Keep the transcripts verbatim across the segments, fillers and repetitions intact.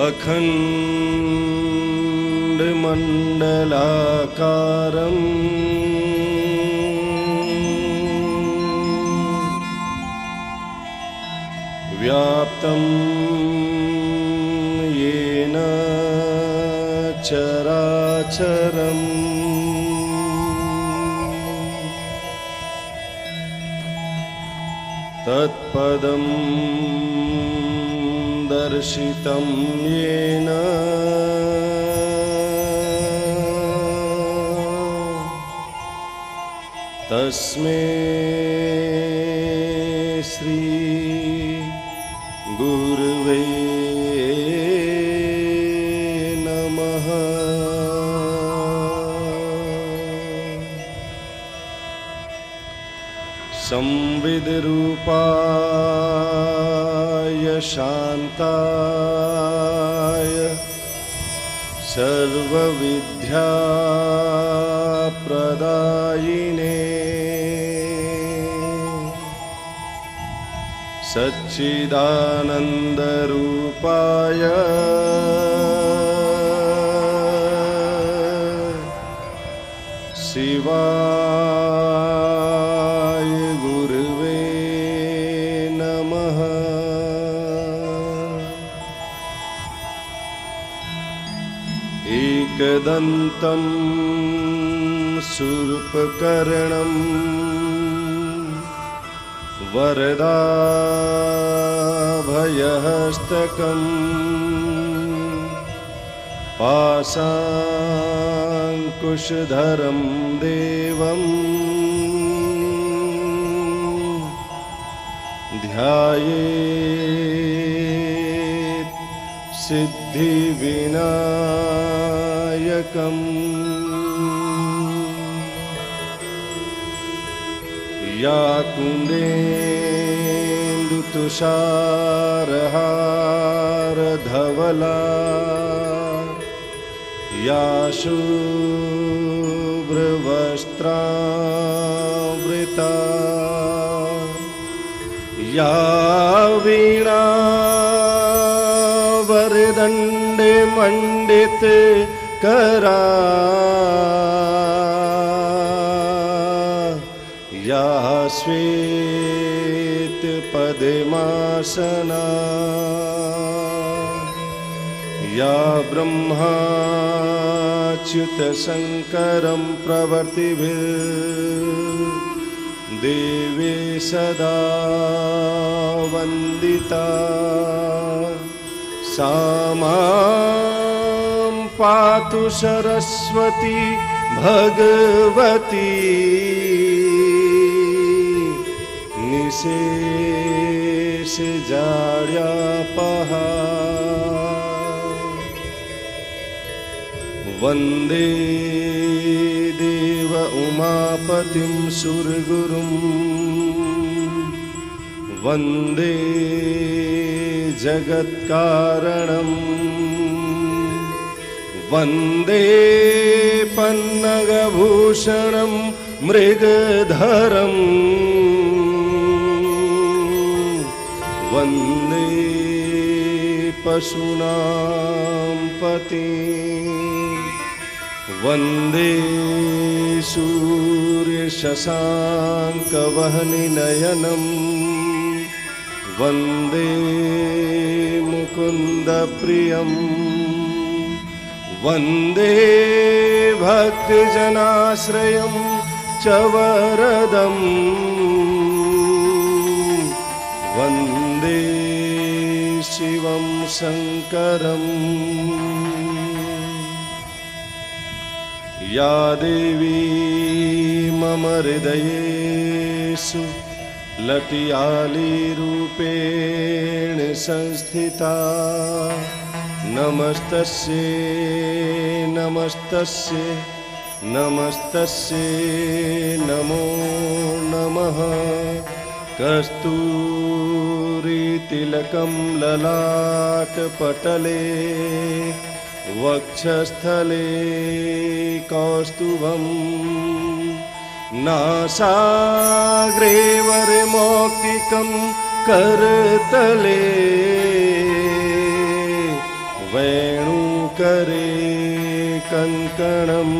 अखण्डमण्डलाकारम् व्याप्तं येन चराचरम् तत्पदं दर्शितं येन तस्मै श्री गुरुवे नमः। संविद्रूपाय शान्ताय सर्वविद्याप्रदायिने सच्चिदानन्दरूपाय शिवाय गुरुवे नमः। एकदन्तं शूर्पकर्णं वरदाभयहस्तकं पाशाङ्कुशधरं देवं ध्यायेत् सिद्धिविनायकम्। या कुन्देन्दुतुषारहारधवला या शुभ्रवस्त्रावृता या वीणावरदण्डे मण्डितकरा या श्वेतपद्मासना या ब्रह्माच्युतशङ्करं प्रवर्तिभिर्देवी सदा वन्दिता सा मां पातु सरस्वती भगवती निशेषजाड्यापहा। वन्दे देव उमापतिं सुरगुरुं वन्दे जगत्कारणं वन्दे पन्नगभूषणं मृगधरम् वन्दे पशूनां पतिं वन्दे सूर्यशशाङ्कवह्निनयनं वन्दे मुकुन्दप्रियं वन्दे भक्तजनाश्रयं च वरदम् वन्दे शिवं शङ्करम्। या देवी मम हृदयेषु लटियालीरूपेण संस्थिता नमस्तस्यै नमस्तस्यै नमस्तस्यै नमो नमः। कस्तूरीतिलकं ललाटपटले वक्षस्थले कौस्तुभं नासाग्रे वरमौक्तिकं करतले वेणुकरे कङ्कणं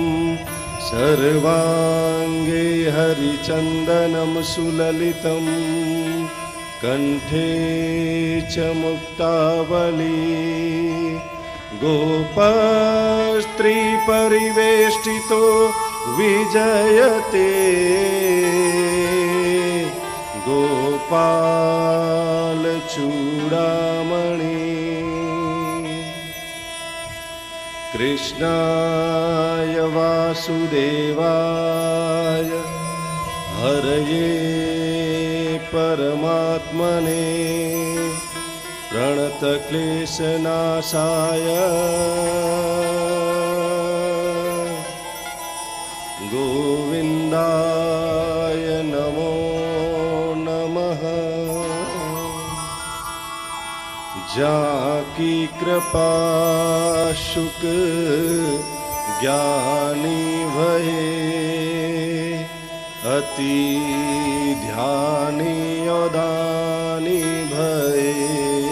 सर्वाङ्गे हरिचन्दनं सुललितं कण्ठे च मुक्तावली गोपस्त्रीपरिवेष्टितो विजयते गोपालचूडामणि कृष्णाय वासुदेवाय हरये परमात्मने प्रणतक्लेशनाशाय गोविन्दाय नमो नमः। जाकी कृपा शुक ज्ञानी भये अति ध्यानी अदानी भये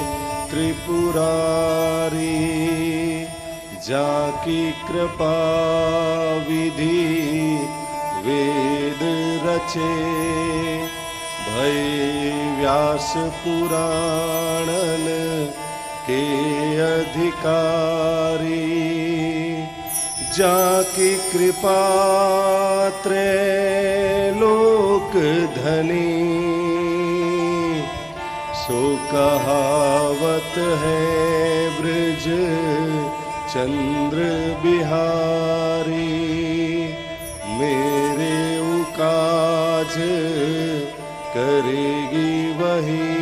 त्रिपुरारी जाकी कृपा विधि वेद रचे भय व्यास पुराणन के अधिकारी जाकी कृपा त्रैलोक धनी सो कहावत है ब्रज चंद्र बिहारी मेरे उकाज करेगी वही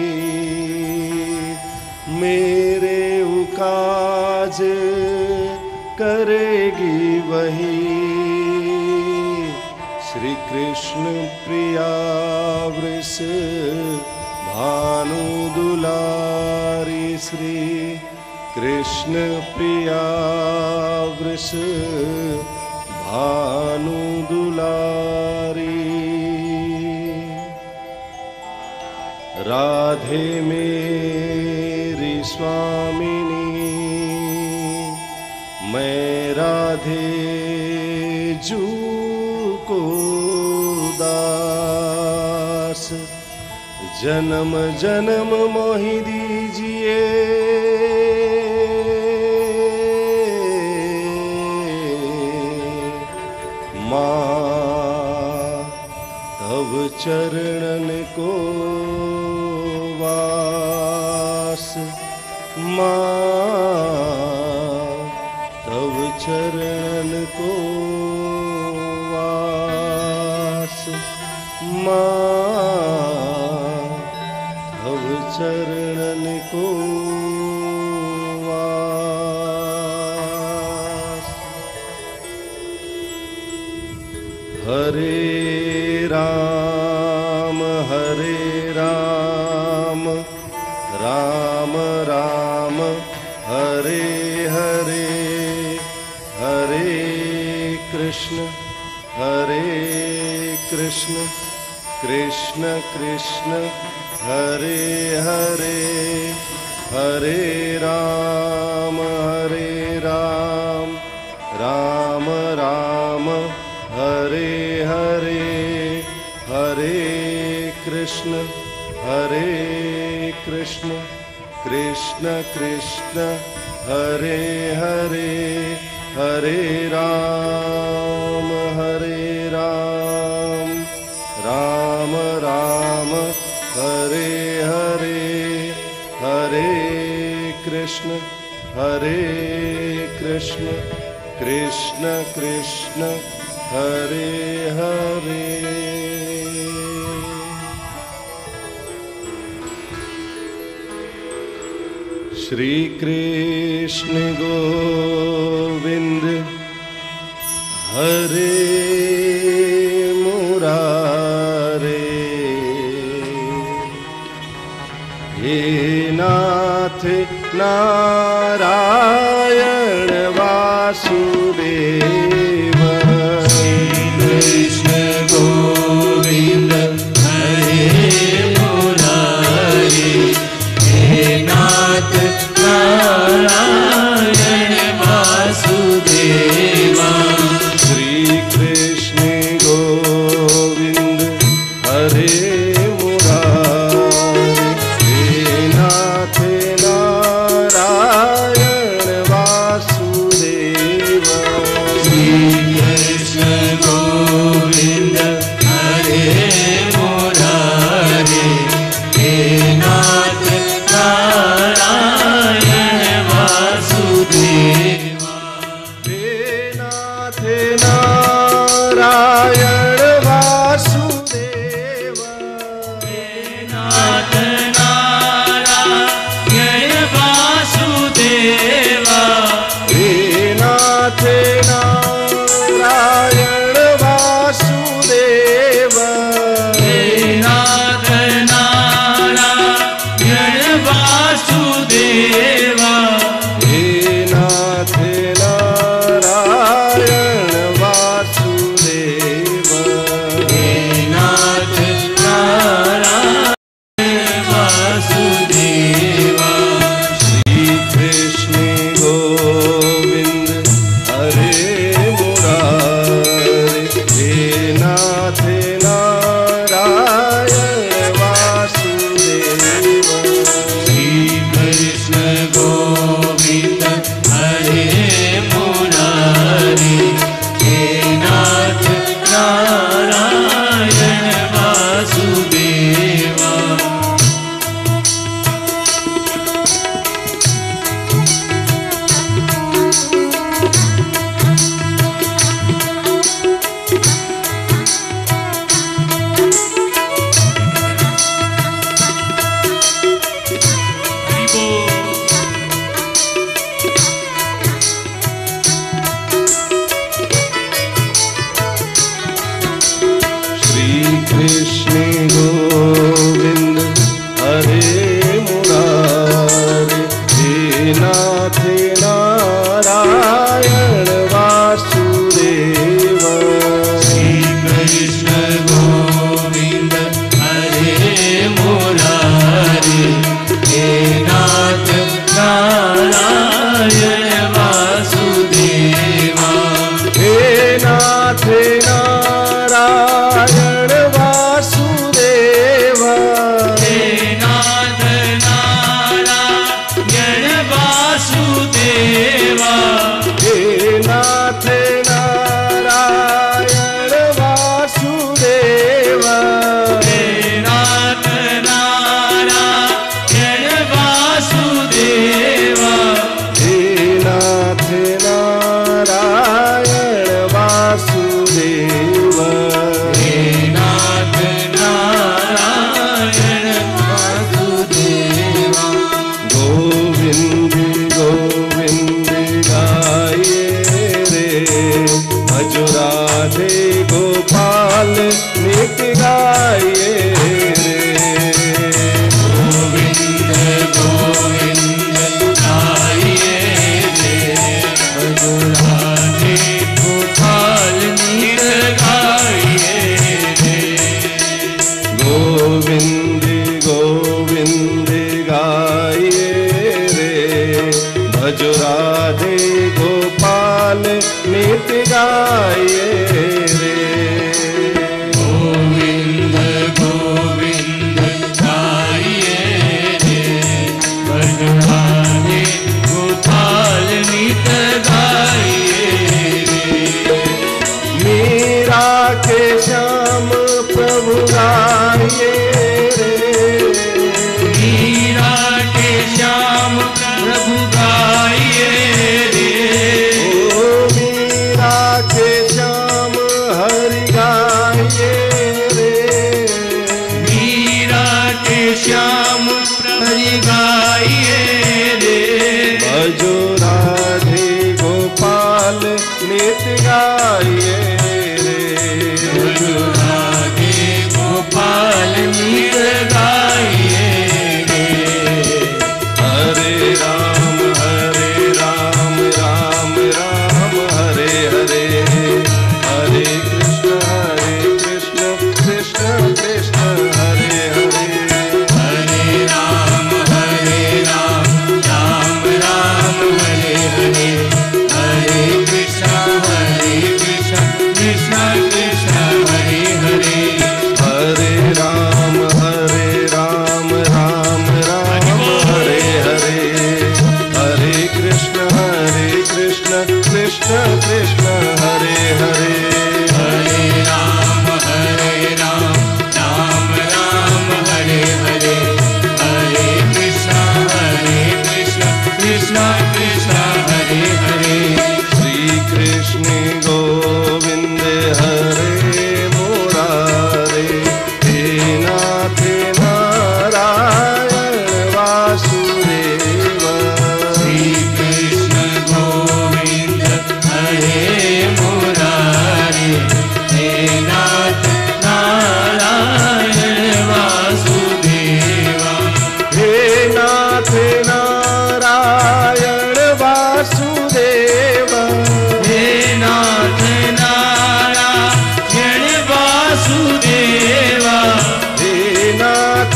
मेरे उकाज करेगी वही श्री कृष्ण प्रिया वृष भानु दुलारी श्री कृष्ण प्रिया वृष भानु दुलारी राधे मेरी स्वामिनी मैं राधे जू को दास जन्म जन्म मोहि दीजिए माँ तव चरणन को वास माँ तव चरणन को वास माँ तव चरणन को वास। हरे राम हरे राम राम राम हरे हरे हरे कृष्ण हरे कृष्ण कृष्ण कृष्ण हरे हरे हरे राम हरे राम राम राम हरे हरे हरे कृष्ण हरे कृष्ण कृष्ण कृष्ण हरे हरे हरे राम हरे राम राम राम हरे हरे हरे कृष्ण हरे कृष्ण कृष्ण कृष्ण हरे हरे। श्री कृष्ण गोविंद हरे मुरारे हे नाथ नारायण वासुदेव कृष्ण गोविंद हरे मुरारी हे नाथ नारायण नारायण वासुदेव हे नाथ नारायण वासुदेव हे नाथ नारायण वासुदेव हे नाथ नारायण वासुदेव हे नाथ नारायण वासुदेव हे नाथ नारायण वासुदेव श्री कृष्ण गोविंद हरे मुरारी हे नाथ नारायण वासुदेव श्री कृष्ण गोविंद हरे मुरारी हे नाथ नारायण वासुदेव हरि बोल। श्री कृष्ण गोविंद हरे मुरारी हे नाथ नारायण वासुदेव श्री कृष्ण गोविंद हरे मुरारी हे नाथ नारायण वासुदेव हे नाथ नारायण वासुदेव हे नाथ नारायण वासुदेव हे नाथ नारायण वासुदेव हे नाथ नारायण वासुदेव हे नाथ नारायण वासुदेव हे नाथ नारायण वासुदेव गोविंद गोविंद गाये रे भजो राधे गोपाल नित गाये रे गोविंद गोविंद गाइए रे भजो राधे गोपाल नित गाइए रे गोविंद गोविंद गाये रे भजो राधे गोपाल नित गाये रे गोविंद गोविंद गाइए रे भजो राधे गोपाल नित गाइए रे मीरा के श्याम प्रभु गाये रे मीरा के श्याम प्रभु गाइए रे ओ मीरा के श्याम हरि गाये रे मीरा के श्याम हरि गाइए रे भजो राधे गोपाल नित गाये रे भजो राधे गोपाल नित गाइए रे हरे राम हरे राम राम राम हरे हरे हरे कृष्ण हरे कृष्ण कृष्ण कृष्ण हरे हरे हरे राम हरे राम राम राम हरे हरे हरे कृष्ण हरे कृष्ण कृष्ण कृष्ण हरे हरे हरे राम हरे राम राम राम हरे हरे हरे कृष्ण हरे कृष्ण कृष्ण कृष्ण हरे हरे हरे राम हरे राम राम राम हरे हरे हरे कृष्ण हरे कृष्ण कृष्ण कृष्ण हरे हरे श्री कृष्ण गो मुरारी, हे नाथ नारायण वासुदेवा, हे नाथ नारायण वासुदेवा, हे नाथ नारायण वासुदेवा, हे नाथ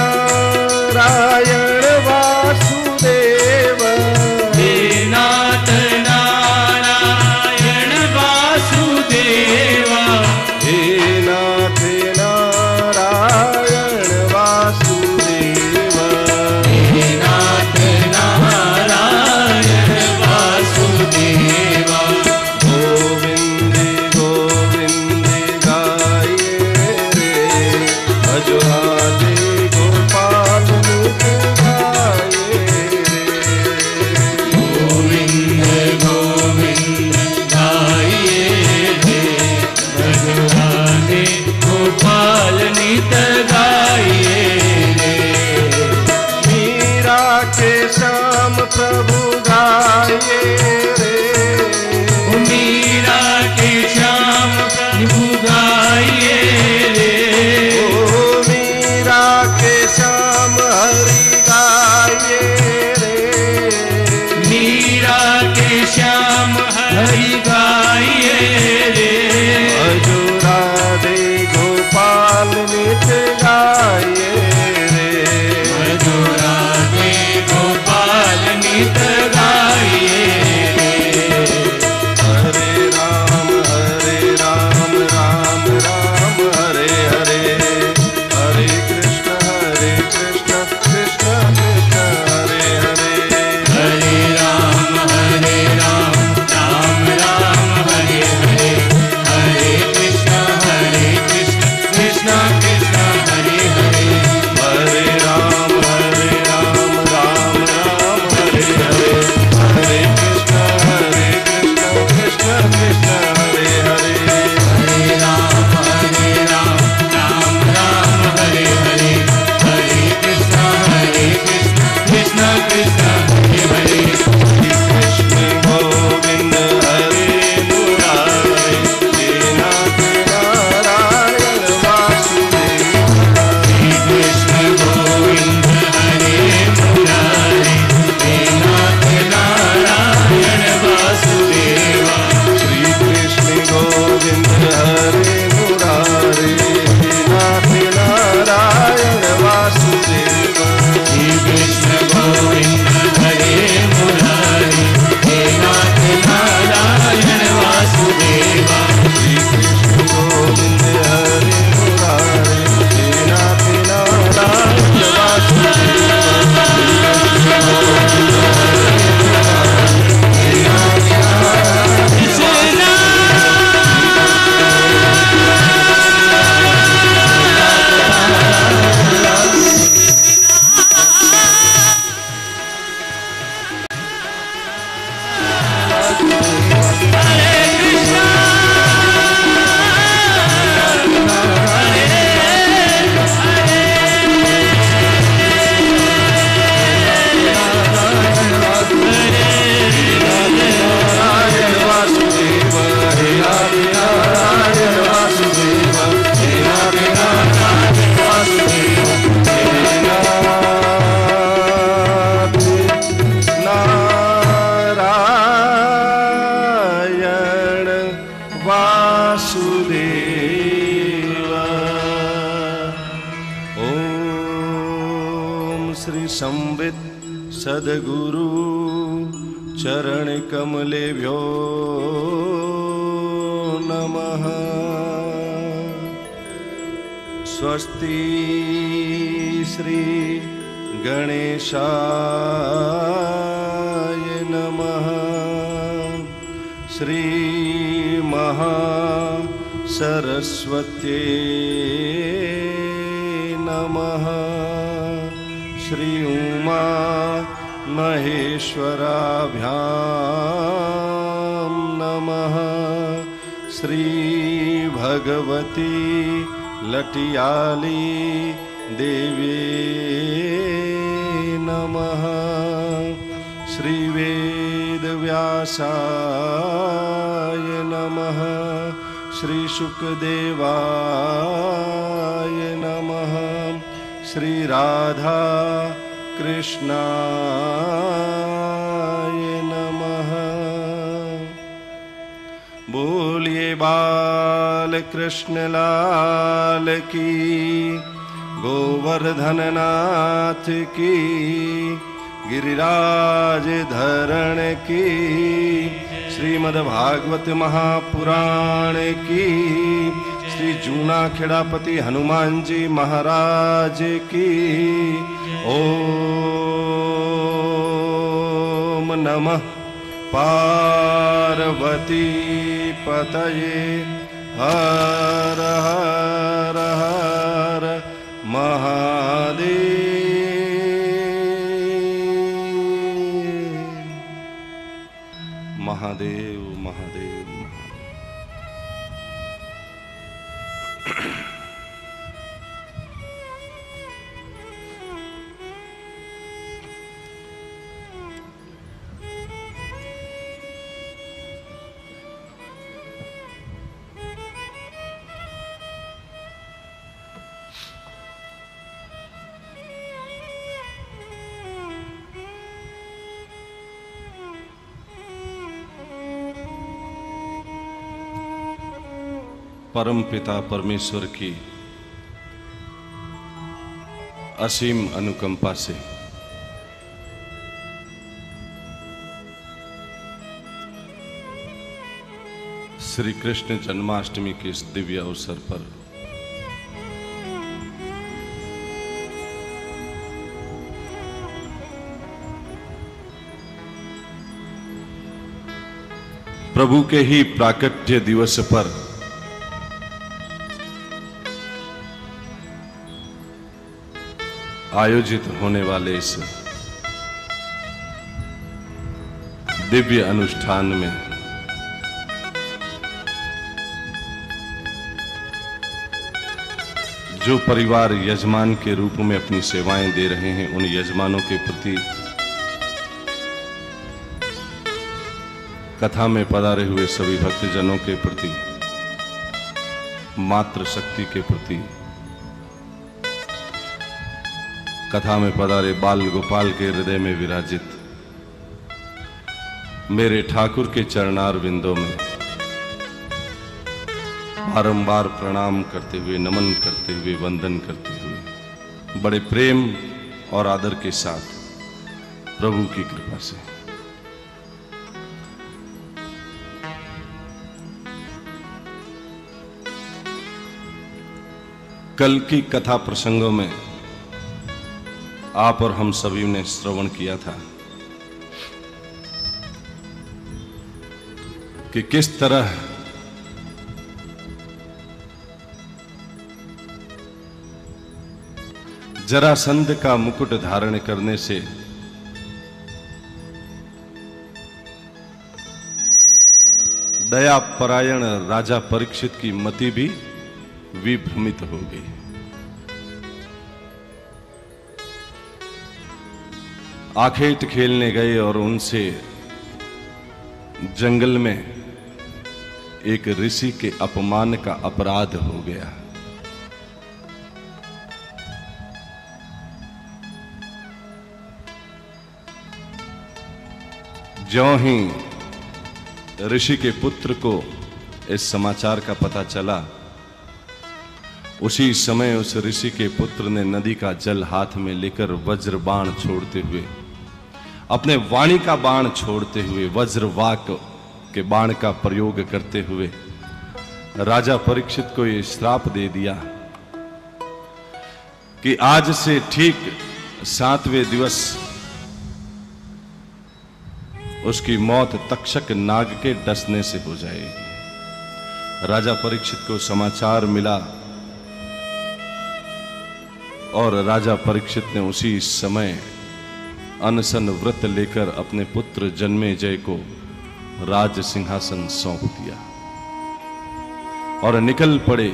नारायण वासुदेवा, हे नाथ नारायण वासुदेवा, हे नाथ नारायण वासुदेवा, हे नाथ नारायण वासुदेवा। गोविंद गोविंद गाये रे, भजो राधे गोपाल मुख गाये रे, गोविंद गोविंद गाइए रे, भगवाने गोपाल नित गाइए रे, मीरा के श्याम प्रभु गाये रे, मीरा के श्याम प्रभु गाइए रे, ओ मीरा के श्याम हरि गाये रे, मीरा के श्याम हरि गाइए रे, भजो राधे गोपाल नित गाये रे, भजो राधे गोपाल नित गाइए रे, हरे राम हरे राम राम राम हरे हरे, हरे कृष्ण हरे कृष्ण कृष्ण कृष्ण हरे हरे, हरे राम हरे राम राम राम हरे हरे, हरे कृष्ण हरे कृष्ण कृष्ण कृष्ण हरे हरे, हरे राम हरे राम राम राम हरे हरे, हरे कृष्ण हरे कृष्ण कृष्ण कृष्ण हरे हरे, हरे राम हरे राम राम राम हरे हरे, हरे कृष्ण हरे कृष्ण कृष्ण कृष्ण हरे हरे, कृष्ण गोविंद हरे मुरारे, हे नाथ नारायण वासुदेवा, श्री कृष्ण गोविंद हरे मुरारी, हे नाथ नारायण वासुदेवा, श्री कृष्ण गोविंद हरे मुरारे, हे नाथ नारायण वासुदेवा, श्री कृष्ण गोविंद हरे मुरारी, हे नाथ नारायण वासुदेवा, श्री कृष्ण गोविंद हरे मुरारे, हे नाथ नारायण वासुदेवा, नारायण वासुदेवा, हे नाथ नारायण वासुदेवा, हे नाथ नारायण वासुदेवा, हे नाथ नारायण वासुदेवा। ओम श्री संवित सद्गुरु चरण कमलेभ्यो नमः। स्वस्ति श्री गणेशाय नमः। श्री महासरस्वत्यै नमः। श्री उमा महेश्वराभ्यां नमः। श्री भगवती लटियाली देवी नमः। श्री वेदव्यासाय नमः। श्री शुकदेवाय नमः। श्री राधा कृष्णाय नमः। बोलिए बाल कृष्ण लाल की, गोवर्धन नाथ की, गिरिराज धरण की, श्रीमद्भागवत महापुराण की, श्री जूना खेड़ापति हनुमान जी महाराज की। ओम नमः पार्वती पतये। हर हर हर महादेव। महादेव महादेव महादेव। परम पिता परमेश्वर की असीम अनुकंपा से श्री कृष्ण जन्माष्टमी के इस दिव्य अवसर पर प्रभु के ही प्राकट्य दिवस पर आयोजित होने वाले इस दिव्य अनुष्ठान में जो परिवार यजमान के रूप में अपनी सेवाएं दे रहे हैं, उन यजमानों के प्रति, कथा में पधारे हुए सभी भक्तजनों के प्रति, मातृशक्ति के प्रति, कथा में पधारे बाल गोपाल के हृदय में विराजित मेरे ठाकुर के चरणार विंदों में बारंबार प्रणाम करते हुए, नमन करते हुए, वंदन करते हुए, बड़े प्रेम और आदर के साथ प्रभु की कृपा से कल की कथा प्रसंगों में आप और हम सभी ने श्रवण किया था कि किस तरह जरासंध का मुकुट धारण करने से दया परायण राजा परीक्षित की मति भी विभ्रमित हो गई। आखेट खेलने गए और उनसे जंगल में एक ऋषि के अपमान का अपराध हो गया। ज्यों ही ऋषि के पुत्र को इस समाचार का पता चला, उसी समय उस ऋषि के पुत्र ने नदी का जल हाथ में लेकर वज्र बाण छोड़ते हुए, अपने वाणी का बाण छोड़ते हुए, वज्रवाक के बाण का प्रयोग करते हुए राजा परीक्षित को यह श्राप दे दिया कि आज से ठीक सातवें दिवस उसकी मौत तक्षक नाग के डसने से हो जाएगी। राजा परीक्षित को समाचार मिला और राजा परीक्षित ने उसी समय अनशन व्रत लेकर अपने पुत्र जन्मेजय को राज सिंहासन सौंप दिया और निकल पड़े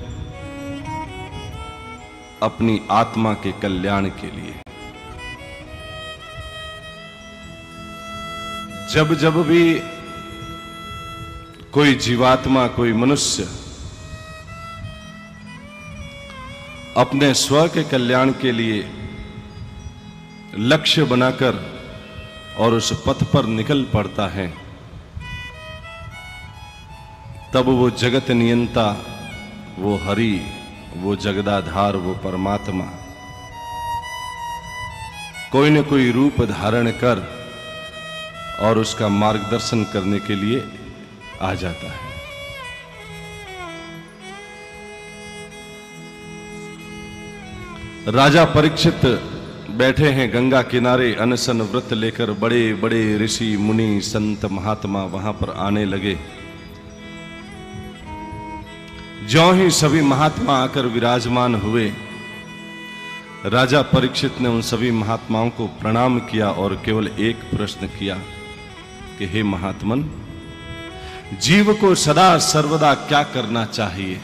अपनी आत्मा के कल्याण के लिए। जब जब भी कोई जीवात्मा, कोई मनुष्य अपने स्व के कल्याण के लिए लक्ष्य बनाकर और उस पथ पर निकल पड़ता है, तब वो जगत नियंता, वो हरि, वो जगदाधार, वो परमात्मा कोई न कोई रूप धारण कर और उसका मार्गदर्शन करने के लिए आ जाता है। राजा परीक्षित बैठे हैं गंगा किनारे अनशन व्रत लेकर। बड़े बड़े ऋषि मुनि संत महात्मा वहां पर आने लगे। ज्यों ही सभी महात्मा आकर विराजमान हुए, राजा परीक्षित ने उन सभी महात्माओं को प्रणाम किया और केवल एक प्रश्न किया कि हे महात्मन, जीव को सदा सर्वदा क्या करना चाहिए,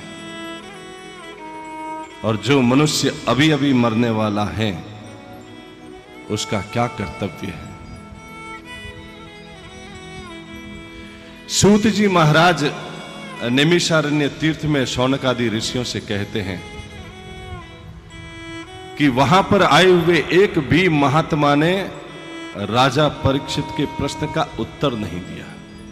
और जो मनुष्य अभी अभी मरने वाला है उसका क्या कर्तव्य है। सूत जी महाराज नैमिषारण्य तीर्थ में शौनक आदि ऋषियों से कहते हैं कि वहां पर आए हुए एक भी महात्मा ने राजा परीक्षित के प्रश्न का उत्तर नहीं दिया।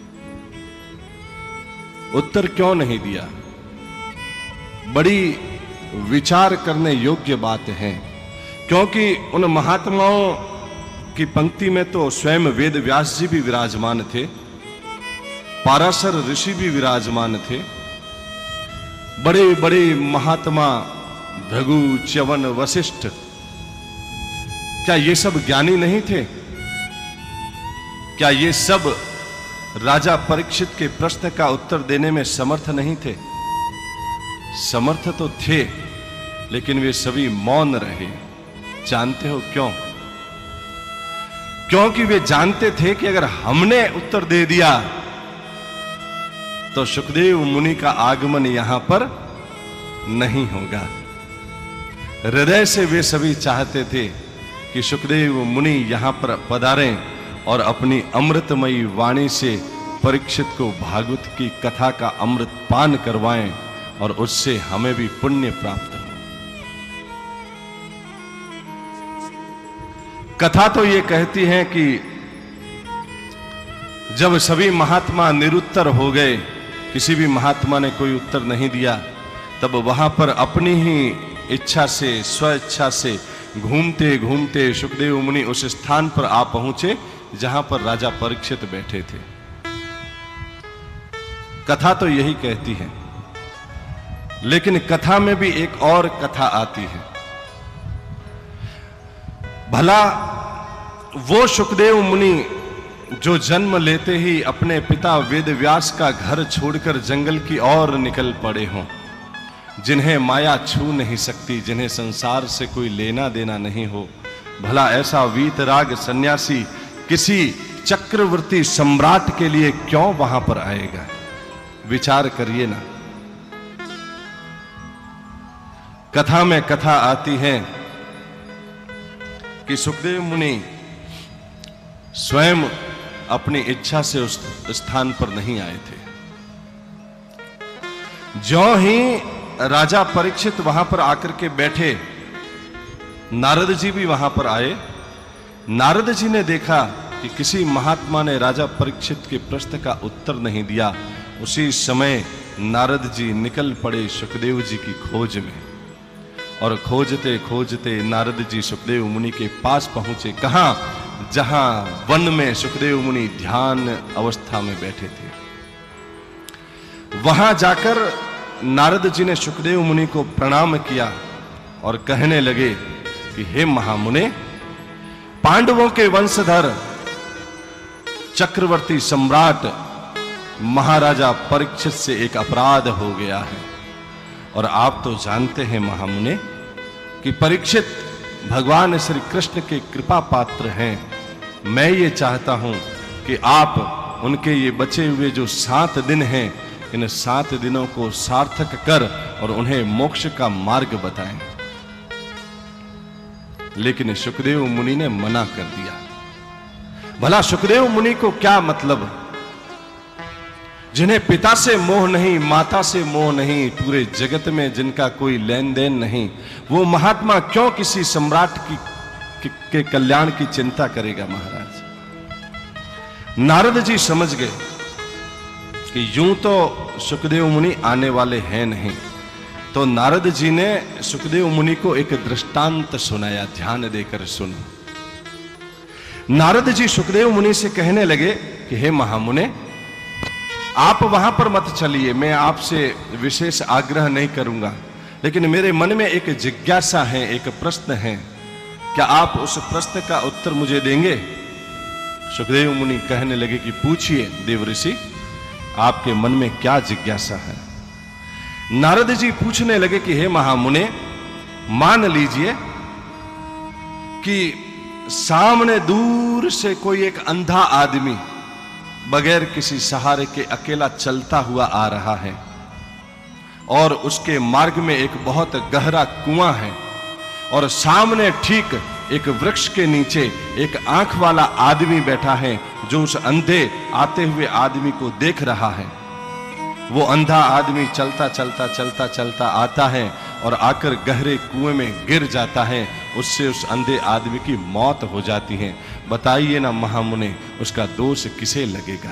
उत्तर क्यों नहीं दिया? बड़ी विचार करने योग्य बात है, क्योंकि उन महात्माओं की पंक्ति में तो स्वयं वेद व्यास जी भी विराजमान थे, पाराशर ऋषि भी विराजमान थे, बड़े बड़े महात्मा भृगु, च्यवन, वशिष्ठ, क्या ये सब ज्ञानी नहीं थे? क्या ये सब राजा परीक्षित के प्रश्न का उत्तर देने में समर्थ नहीं थे? समर्थ तो थे, लेकिन वे सभी मौन रहे। जानते हो क्यों? क्योंकि वे जानते थे कि अगर हमने उत्तर दे दिया तो सुखदेव मुनि का आगमन यहां पर नहीं होगा। हृदय से वे सभी चाहते थे कि सुखदेव मुनि यहां पर पधारें और अपनी अमृतमयी वाणी से परीक्षित को भागवत की कथा का अमृत पान करवाएं और उससे हमें भी पुण्य प्राप्त हो। कथा तो ये कहती है कि जब सभी महात्मा निरुत्तर हो गए, किसी भी महात्मा ने कोई उत्तर नहीं दिया, तब वहां पर अपनी ही इच्छा से, स्वेच्छा से घूमते घूमते सुखदेव मुनि उस स्थान पर आ पहुंचे जहां पर राजा परीक्षित बैठे थे। कथा तो यही कहती है, लेकिन कथा में भी एक और कथा आती है। भला वो सुखदेव मुनि जो जन्म लेते ही अपने पिता वेदव्यास का घर छोड़कर जंगल की ओर निकल पड़े हों, जिन्हें माया छू नहीं सकती, जिन्हें संसार से कोई लेना देना नहीं हो, भला ऐसा वीतराग सन्यासी किसी चक्रवर्ती सम्राट के लिए क्यों वहां पर आएगा? विचार करिए ना। कथा में कथा आती है कि सुखदेव मुनि स्वयं अपनी इच्छा से उस स्थान पर नहीं आए थे। ज्यों ही राजा परीक्षित वहां पर आकर के बैठे, नारद जी भी वहां पर आए। नारद जी ने देखा कि किसी महात्मा ने राजा परीक्षित के प्रश्न का उत्तर नहीं दिया। उसी समय नारद जी निकल पड़े सुखदेव जी की खोज में, और खोजते खोजते नारद जी सुखदेव मुनि के पास पहुंचे। कहां? जहां वन में सुखदेव मुनि ध्यान अवस्था में बैठे थे। वहां जाकर नारद जी ने सुखदेव मुनि को प्रणाम किया और कहने लगे कि हे महामुने, पांडवों के वंशधर चक्रवर्ती सम्राट महाराजा परीक्षित से एक अपराध हो गया है, और आप तो जानते हैं महामुने कि परीक्षित भगवान श्री कृष्ण के कृपा पात्र हैं। मैं ये चाहता हूं कि आप उनके ये बचे हुए जो सात दिन हैं, इन सात दिनों को सार्थक कर और उन्हें मोक्ष का मार्ग बताएं। लेकिन सुखदेव मुनि ने मना कर दिया। भला सुखदेव मुनि को क्या मतलब, जिन्हें पिता से मोह नहीं, माता से मोह नहीं, पूरे जगत में जिनका कोई लेन देन नहीं, वो महात्मा क्यों किसी सम्राट की के, के कल्याण की चिंता करेगा। महाराज नारद जी समझ गए कि यूं तो सुखदेव मुनि आने वाले हैं नहीं, तो नारद जी ने सुखदेव मुनि को एक दृष्टांत सुनाया। ध्यान देकर सुनो। नारद जी सुखदेव मुनि से कहने लगे कि हे महामुने, आप वहां पर मत चलिए, मैं आपसे विशेष आग्रह नहीं करूंगा, लेकिन मेरे मन में एक जिज्ञासा है, एक प्रश्न है, क्या आप उस प्रश्न का उत्तर मुझे देंगे। सुखदेव मुनि कहने लगे कि पूछिए देवऋषि, आपके मन में क्या जिज्ञासा है। नारद जी पूछने लगे कि हे महामुने, मान लीजिए कि सामने दूर से कोई एक अंधा आदमी बगैर किसी सहारे के अकेला चलता हुआ आ रहा है, और उसके मार्ग में एक बहुत गहरा कुआं है, और सामने ठीक एक वृक्ष के नीचे एक आंख वाला आदमी बैठा है जो उस अंधे आते हुए आदमी को देख रहा है। वो अंधा आदमी चलता चलता चलता चलता आता है और आकर गहरे कुएं में गिर जाता है, उससे उस अंधे आदमी की मौत हो जाती है। बताइए ना महामुने, उसका दोष किसे लगेगा।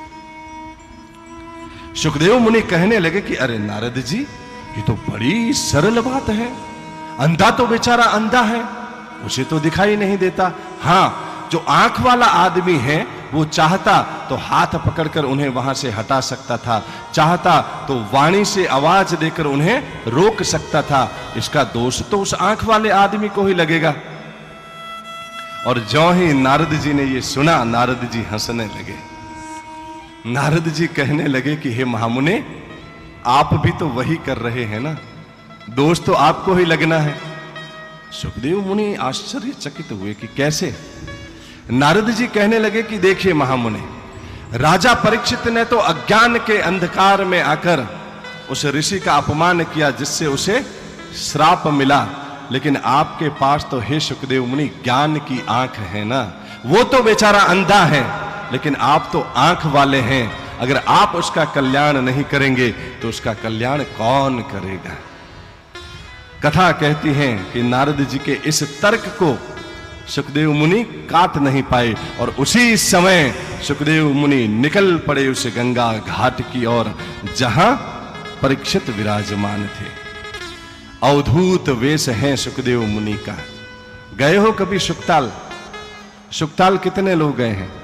सुखदेव मुनि कहने लगे कि अरे नारद जी, ये तो बड़ी सरल बात है। अंधा तो बेचारा अंधा है, उसे तो दिखाई नहीं देता। हाँ, जो आंख वाला आदमी है वो चाहता तो हाथ पकड़कर उन्हें वहां से हटा सकता था, चाहता तो वाणी से आवाज देकर उन्हें रोक सकता था। इसका दोष तो उस आंख वाले आदमी को ही लगेगा। और ज्यों ही नारद जी ने ये सुना, नारद जी हंसने लगे। नारद जी कहने लगे कि हे महामुने, आप भी तो वही कर रहे हैं ना, दोष तो आपको ही लगना है। सुखदेव मुनि आश्चर्यचकित हुए कि कैसे। नारद जी कहने लगे कि देखिए महामुने, राजा परीक्षित ने तो अज्ञान के अंधकार में आकर उस ऋषि का अपमान किया जिससे उसे श्राप मिला, लेकिन आपके पास तो हे सुखदेव मुनि ज्ञान की आंख है ना। वो तो बेचारा अंधा है, लेकिन आप तो आंख वाले हैं। अगर आप उसका कल्याण नहीं करेंगे तो उसका कल्याण कौन करेगा। कथा कहती है कि नारद जी के इस तर्क को सुखदेव मुनि काट नहीं पाए, और उसी समय सुखदेव मुनि निकल पड़े उस गंगा घाट की ओर जहां परीक्षित विराजमान थे। अवधूत वेश है सुखदेव मुनि का। गए हो कभी सुखताल? सुखताल कितने लोग गए हैं?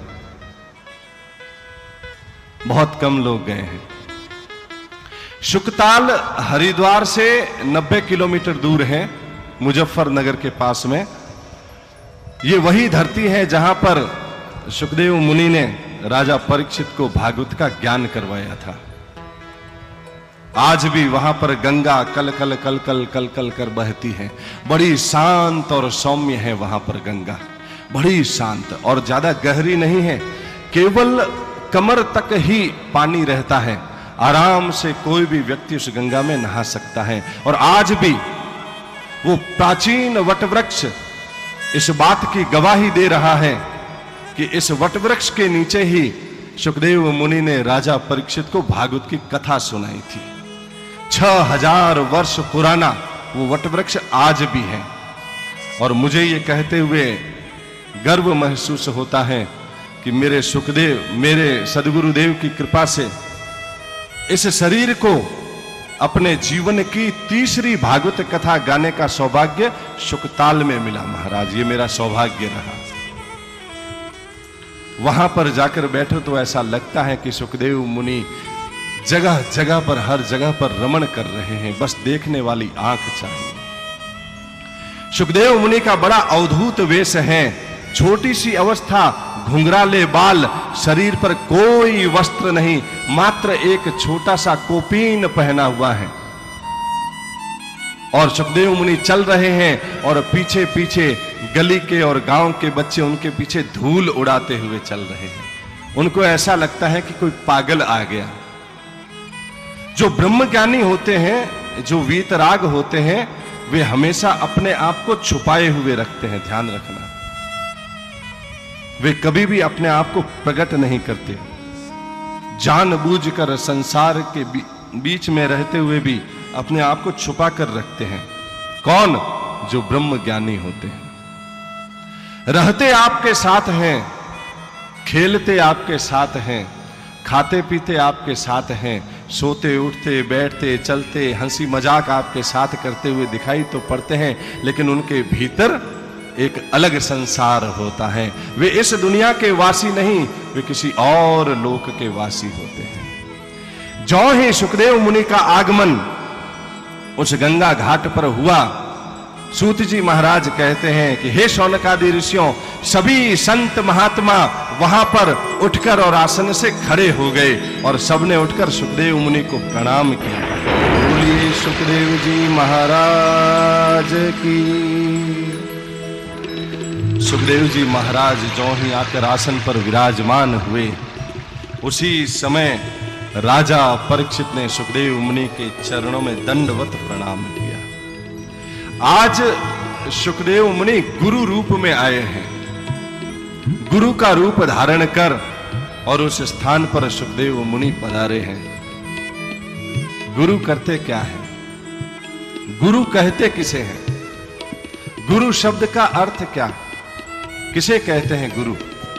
बहुत कम लोग गए हैं। सुखताल हरिद्वार से नब्बे किलोमीटर दूर है, मुजफ्फरनगर के पास में। ये वही धरती है जहां पर सुखदेव मुनि ने राजा परीक्षित को भागवत का ज्ञान करवाया था। आज भी वहां पर गंगा कल कल कल कल कल कल कर बहती है। बड़ी शांत और सौम्य है वहां पर गंगा, बड़ी शांत, और ज्यादा गहरी नहीं है, केवल कमर तक ही पानी रहता है। आराम से कोई भी व्यक्ति उस गंगा में नहा सकता है। और आज भी वो प्राचीन वटवृक्ष इस बात की गवाही दे रहा है कि इस वटवृक्ष के नीचे ही सुखदेव मुनि ने राजा परीक्षित को भागवत की कथा सुनाई थी। छह हजार वर्ष पुराना वो वटवृक्ष आज भी है। और मुझे ये कहते हुए गर्व महसूस होता है कि मेरे सुखदेव, मेरे सद्गुरुदेव की कृपा से इस शरीर को अपने जीवन की तीसरी भागवत कथा गाने का सौभाग्य सुखताल में मिला। महाराज, ये मेरा सौभाग्य रहा। वहां पर जाकर बैठो तो ऐसा लगता है कि सुखदेव मुनि जगह जगह पर, हर जगह पर रमण कर रहे हैं, बस देखने वाली आंख चाहिए। सुखदेव मुनि का बड़ा अवधूत वेश है। छोटी सी अवस्था, घुंघराले बाल, शरीर पर कोई वस्त्र नहीं, मात्र एक छोटा सा कोपीन पहना हुआ है। और सुखदेव मुनि चल रहे हैं और पीछे पीछे गली के और गांव के बच्चे उनके पीछे धूल उड़ाते हुए चल रहे हैं। उनको ऐसा लगता है कि कोई पागल आ गया। जो ब्रह्मज्ञानी होते हैं, जो वीतराग होते हैं, वे हमेशा अपने आप को छुपाए हुए रखते हैं। ध्यान रखना, वे कभी भी अपने आप को प्रकट नहीं करते, जानबूझकर संसार के बी, बीच में रहते हुए भी अपने आप को छुपा कर रखते हैं। कौन? जो ब्रह्म ज्ञानी होते हैं। रहते आपके साथ हैं, खेलते आपके साथ हैं, खाते पीते आपके साथ हैं, सोते उठते बैठते चलते हंसी मजाक आपके साथ करते हुए दिखाई तो पड़ते हैं, लेकिन उनके भीतर एक अलग संसार होता है। वे इस दुनिया के वासी नहीं, वे किसी और लोक के वासी होते हैं। जो ही सुखदेव मुनि का आगमन उस गंगा घाट पर हुआ, सूत जी महाराज कहते हैं कि हे शौनकादि ऋषियों, सभी संत महात्मा वहां पर उठकर और आसन से खड़े हो गए और सबने उठकर सुखदेव मुनि को प्रणाम किया। बोलिए सुखदेव जी महाराज की। सुखदेव जी महाराज जो ही आकर आसन पर विराजमान हुए, उसी समय राजा परीक्षित ने सुखदेव मुनि के चरणों में दंडवत प्रणाम किया। आज सुखदेव मुनि गुरु रूप में आए हैं, गुरु का रूप धारण कर, और उस स्थान पर सुखदेव मुनि पधारे हैं। गुरु करते क्या है? गुरु कहते किसे हैं? गुरु शब्द का अर्थ क्या? किसे कहते हैं गुरु?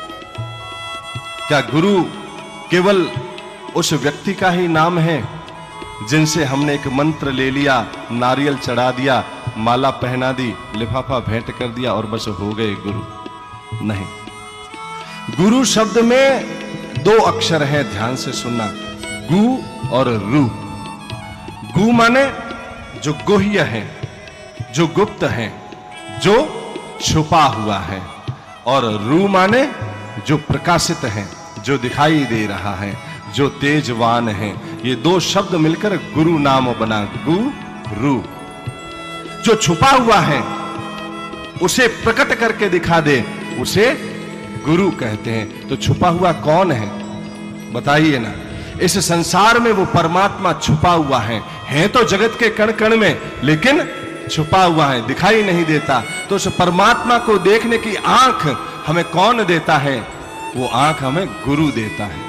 क्या गुरु केवल उस व्यक्ति का ही नाम है जिनसे हमने एक मंत्र ले लिया, नारियल चढ़ा दिया, माला पहना दी, लिफाफा भेंट कर दिया और बस हो गए गुरु? नहीं। गुरु शब्द में दो अक्षर हैं, ध्यान से सुनना, गु और रु। गु माने जो गुह्य है, जो गुप्त है, जो छुपा हुआ है, और रू माने जो प्रकाशित है, जो दिखाई दे रहा है, जो तेजवान है। ये दो शब्द मिलकर गुरु नाम बना, गु रू। जो छुपा हुआ है उसे प्रकट करके दिखा दे, उसे गुरु कहते हैं। तो छुपा हुआ कौन है बताइए ना? इस संसार में वो परमात्मा छुपा हुआ है, है तो जगत के कण कण में, लेकिन छुपा हुआ है, दिखाई नहीं देता। तो उस परमात्मा को देखने की आंख हमें कौन देता है? वो आंख हमें गुरु देता है।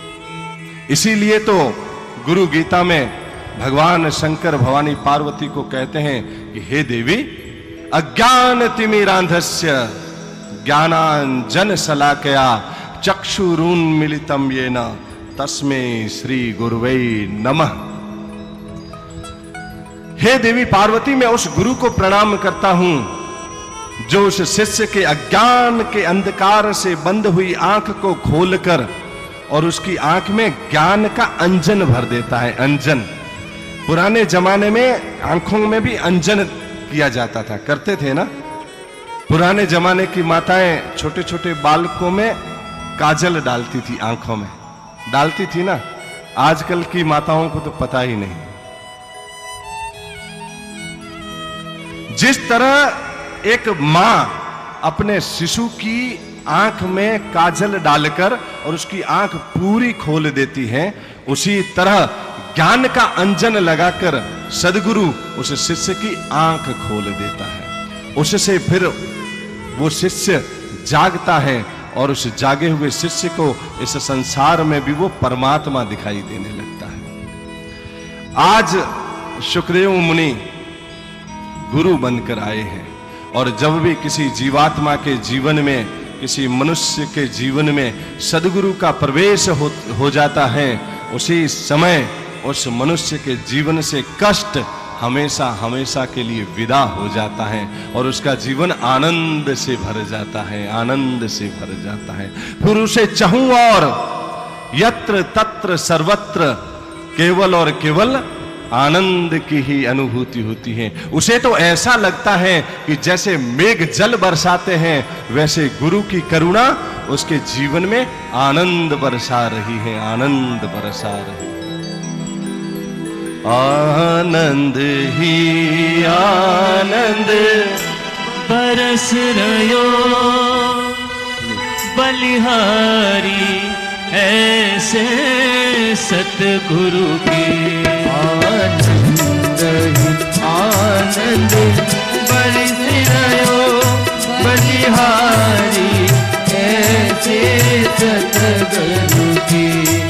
इसीलिए तो गुरु गीता में भगवान शंकर भवानी पार्वती को कहते हैं कि हे देवी, अज्ञान तिमिरांधस्य ज्ञानांजन शलाकया चक्षुरुन्मीलितं येन तस्मै श्री गुरुवे नमः। हे देवी पार्वती, मैं उस गुरु को प्रणाम करता हूं जो उस शिष्य के अज्ञान के अंधकार से बंद हुई आंख को खोलकर और उसकी आंख में ज्ञान का अंजन भर देता है। अंजन, पुराने जमाने में आंखों में भी अंजन किया जाता था, करते थे ना। पुराने जमाने की माताएं छोटे छोटे बालकों में काजल डालती थी, आंखों में डालती थी ना। आजकल की माताओं को तो पता ही नहीं। जिस तरह एक मां अपने शिशु की आंख में काजल डालकर और उसकी आंख पूरी खोल देती है, उसी तरह ज्ञान का अंजन लगाकर सदगुरु उस शिष्य की आंख खोल देता है। उससे फिर वो शिष्य जागता है और उस जागे हुए शिष्य को इस संसार में भी वो परमात्मा दिखाई देने लगता है। आज सुखदेव मुनि गुरु बनकर आए हैं, और जब भी किसी जीवात्मा के जीवन में, किसी मनुष्य के जीवन में सदगुरु का प्रवेश हो, हो जाता है, उसी समय उस मनुष्य के जीवन से कष्ट हमेशा हमेशा के लिए विदा हो जाता है और उसका जीवन आनंद से भर जाता है, आनंद से भर जाता है। फिर उसे चहूं और यत्र तत्र सर्वत्र केवल और केवल आनंद की ही अनुभूति होती है। उसे तो ऐसा लगता है कि जैसे मेघ जल बरसाते हैं, वैसे गुरु की करुणा उसके जीवन में आनंद बरसा रही है, आनंद बरसा रही है। आनंद ही आनंद बरस रयो बलिहारी ऐसे सतगुरु की। आनंद ही आनंद बरस रयो बलिहारी ऐसे सतगुरु की।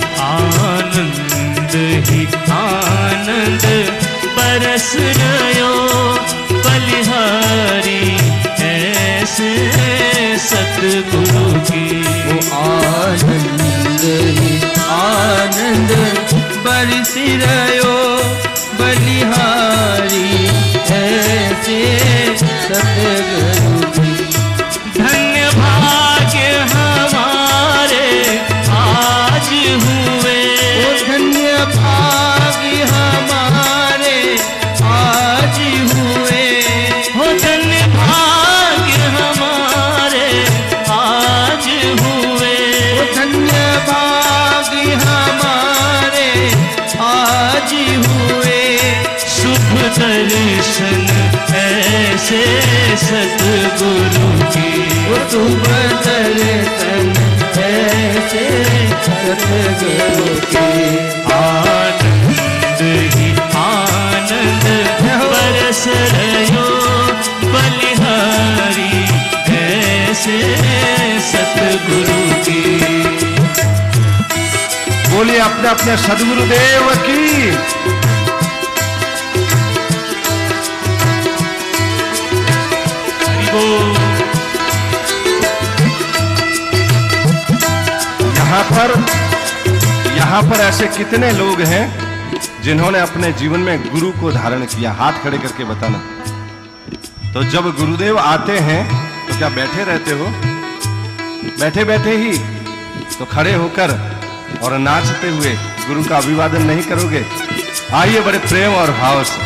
आनंद ही आनंद बरस रयो बलिहारी ऐसे सतगुरु की। वो आनंद ही आनंद बरस रयो बलिहारी ऐसे सतगुरु की। धन्य भाग्य हमारे आज हुए, वो धन्य भाग्य हमारे आज हुए। हो धन्य भाग्य हमारे आज हुए। वो धन्य भाग्य हमारे आज हुए। शुभ दर्शन ऐसे सतगुरु की। वो शुभ दर्शन ऐसे सतगुरु की। आनंद ही आनंद बरस रयो बलिहारी ऐसे सतगुरु की। बोलिए अपने अपने सदगुरुदेव की। यहाँ पर यहाँ पर ऐसे कितने लोग हैं जिन्होंने अपने जीवन में गुरु को धारण किया? हाथ खड़े करके बताना। तो जब गुरुदेव आते हैं तो क्या बैठे रहते हो? बैठे बैठे ही तो खड़े होकर और नाचते हुए गुरु का अभिवादन नहीं करोगे? आइए बड़े प्रेम और भाव से।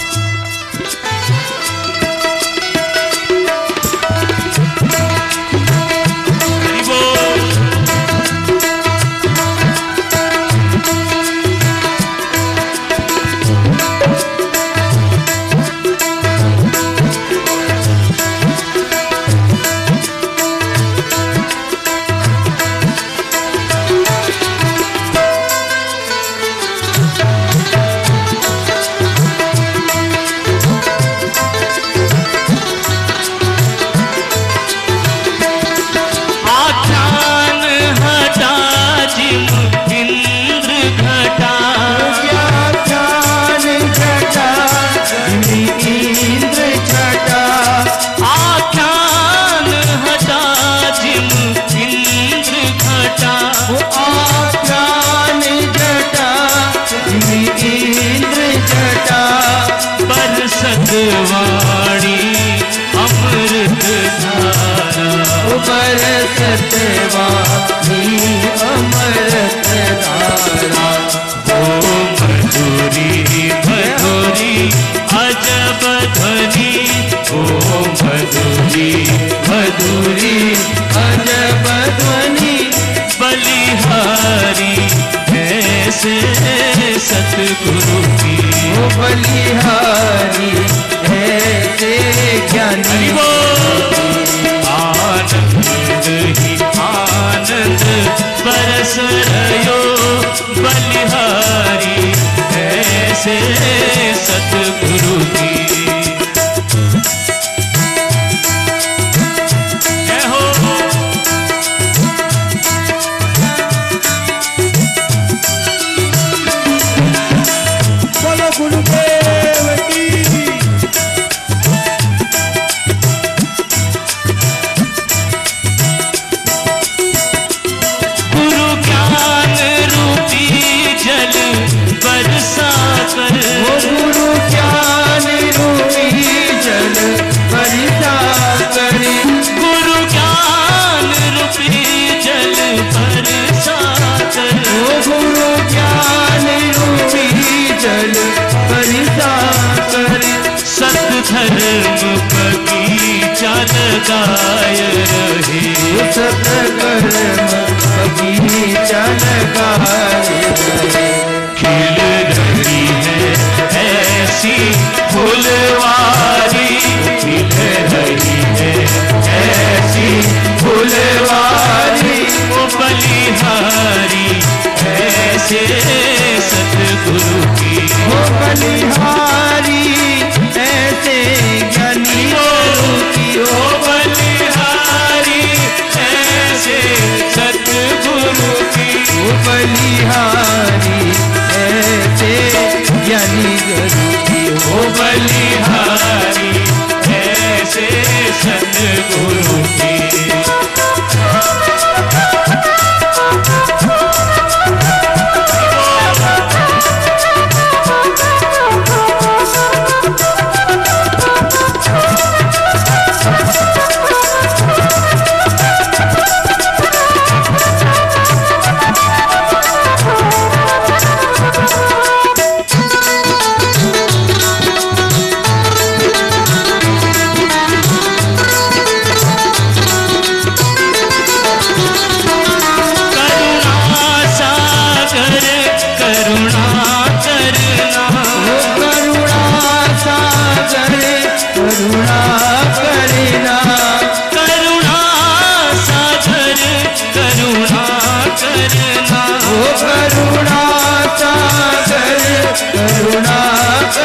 वाणी अमृत धारा, बरसत वाणी अमृत धारा। ओ मधुरी मधुरी अजब ध्वनि, ओ मधुरी मधुरी अजब ध्वनि, बलिहारी ऐसे सतगुरु की। ओ बलिहारी ऐसे ज्ञानी, आनंद ही आनंद बरस रयो बलिहारी ऐसे सतगुरु की। जय हो बोलो गुरुदेव की। गुरु ज्ञान रूपी जल बरसा कर, वो गुरु ज्ञान रूपी जल बरसा कर, गुरु ज्ञान रूपी जल बरसा कर, वो गुरु ज्ञान रूपी जल बरसा कर। सत धर्म बगीचा लगाय रहे, सत कर्म बगीचा लगाए रहे। खिल रही है ऐसी फुलवारी, खिल रही है ऐसी फुलवारी, ओ बलिहारी ऐसे सतगुरु की। ओ बलिहारी ऐसे ज्ञानी ओ बलिहारी ऐसे सतगुरु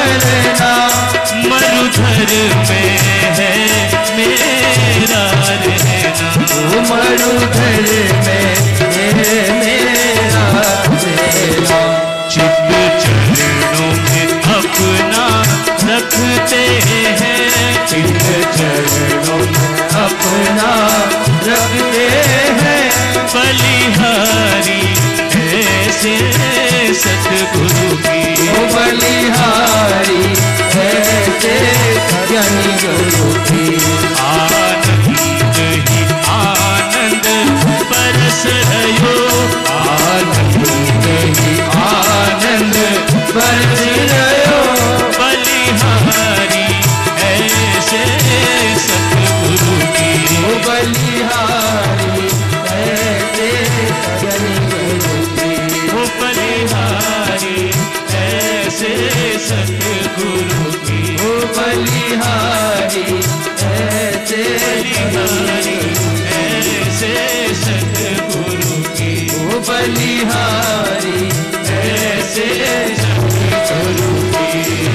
मरना, मरुधर में है मेरा रहना, ओ मरुधर में है मेरा रहना। चित्त चरणों में अपना रखते हैं, चित्त चरणों में अपना रखते हैं, बलिहारी ऐसे सतगुरु की, ओ बलिहारी ऐसे ज्ञानी गुरु की। आनंद ही आनंद बरस रहो, आनंद ही आनंद बरस रहो, बलिहारी ऐसे सतगुरु की, ओ बलिहारी ऐसे ज्ञानी गुरु की। वो बलिहारी ऐसे सतगुरु की, ओ बलिहारी ऐसे बलिहारी ऐसे सतगुरु की, ओ बलिहारी ऐसे सतगुरु की।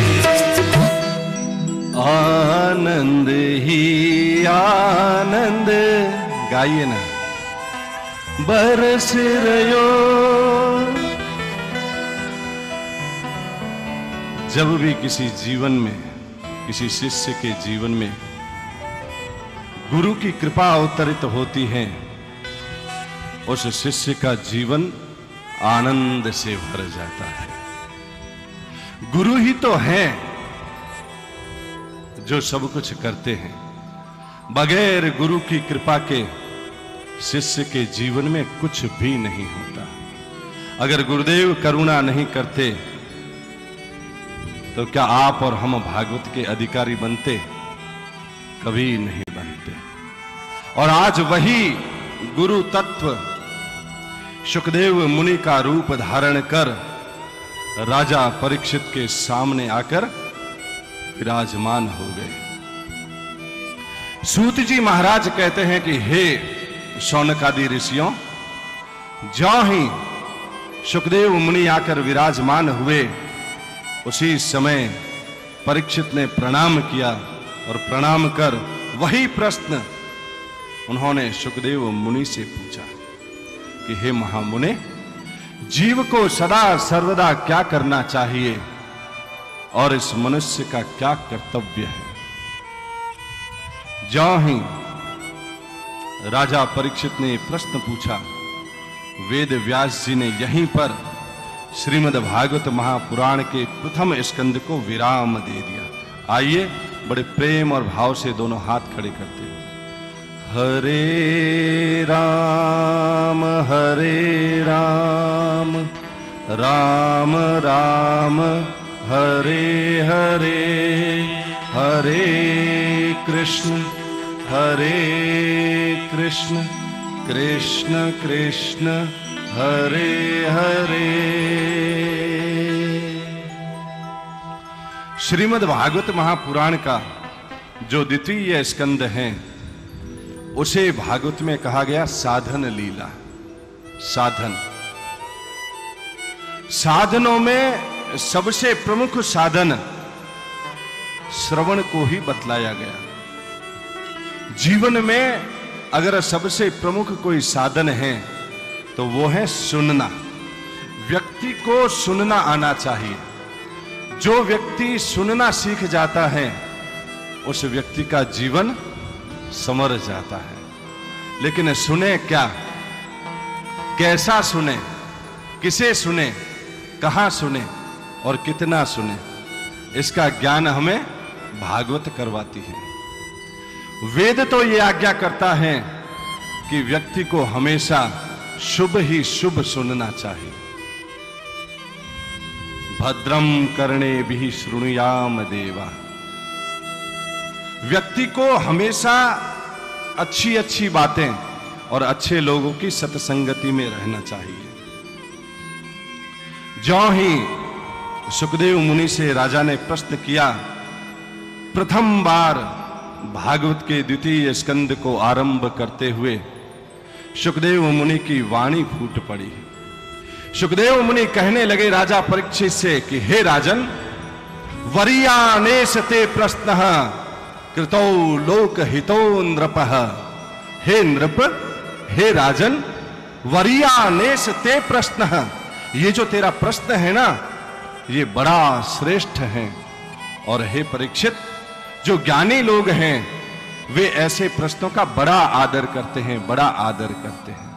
आनंद ही आनंद, गाइए ना, बरस रयो। जब भी किसी जीवन में, किसी शिष्य के जीवन में गुरु की कृपा अवतरित होती है, उस शिष्य का जीवन आनंद से भर जाता है। गुरु ही तो हैं जो सब कुछ करते हैं। बगैर गुरु की कृपा के शिष्य के जीवन में कुछ भी नहीं होता। अगर गुरुदेव करुणा नहीं करते तो क्या आप और हम भागवत के अधिकारी बनते? कभी नहीं बनते। और आज वही गुरु तत्व शुकदेव मुनि का रूप धारण कर राजा परीक्षित के सामने आकर विराजमान हो गए। सूत जी महाराज कहते हैं कि हे शौनकादि ऋषियों, ज्यों ही शुकदेव मुनि आकर विराजमान हुए, उसी समय परीक्षित ने प्रणाम किया और प्रणाम कर वही प्रश्न उन्होंने शुकदेव मुनि से पूछा कि हे महामुने, जीव को सदा सर्वदा क्या करना चाहिए और इस मनुष्य का क्या कर्तव्य है? ज्यों ही राजा परीक्षित ने प्रश्न पूछा, वेद व्यास जी ने यहीं पर श्रीमद् भागवत महापुराण के प्रथम स्कंद को विराम दे दिया। आइए बड़े प्रेम और भाव से दोनों हाथ खड़े करते हैं। हरे राम हरे राम, राम राम हरे हरे, हरे कृष्ण हरे कृष्ण, कृष्ण कृष्ण हरे हरे। श्रीमद् भागवत महापुराण का जो द्वितीय स्कंद है, उसे भागवत में कहा गया साधन लीला। साधन, साधनों में सबसे प्रमुख साधन श्रवण को ही बतलाया गया। जीवन में अगर सबसे प्रमुख कोई साधन है तो वो है सुनना। व्यक्ति को सुनना आना चाहिए। जो व्यक्ति सुनना सीख जाता है, उस व्यक्ति का जीवन संवर जाता है। लेकिन सुने क्या, कैसा सुने, किसे सुने, कहां सुने और कितना सुने, इसका ज्ञान हमें भागवत करवाती है। वेद तो ये आज्ञा करता है कि व्यक्ति को हमेशा शुभ ही शुभ सुनना चाहिए। भद्रम कर्णेभिः शृणुयाम देवा। व्यक्ति को हमेशा अच्छी अच्छी बातें और अच्छे लोगों की सत्संगति में रहना चाहिए। ज्यों ही सुखदेव मुनि से राजा ने प्रश्न किया, प्रथम बार भागवत के द्वितीय स्कंद को आरंभ करते हुए सुखदेव मुनि की वाणी फूट पड़ी। सुखदेव मुनि कहने लगे राजा परीक्षित से कि हे राजन, वरीयानेश ते प्रश्नः कृतो लोक हितो नृपः। हे नृप, हे राजन, वरीयानेश ते प्रश्नः, ये जो तेरा प्रश्न है ना, ये बड़ा श्रेष्ठ है। और हे परीक्षित, जो ज्ञानी लोग हैं वे ऐसे प्रश्नों का बड़ा आदर करते हैं, बड़ा आदर करते हैं।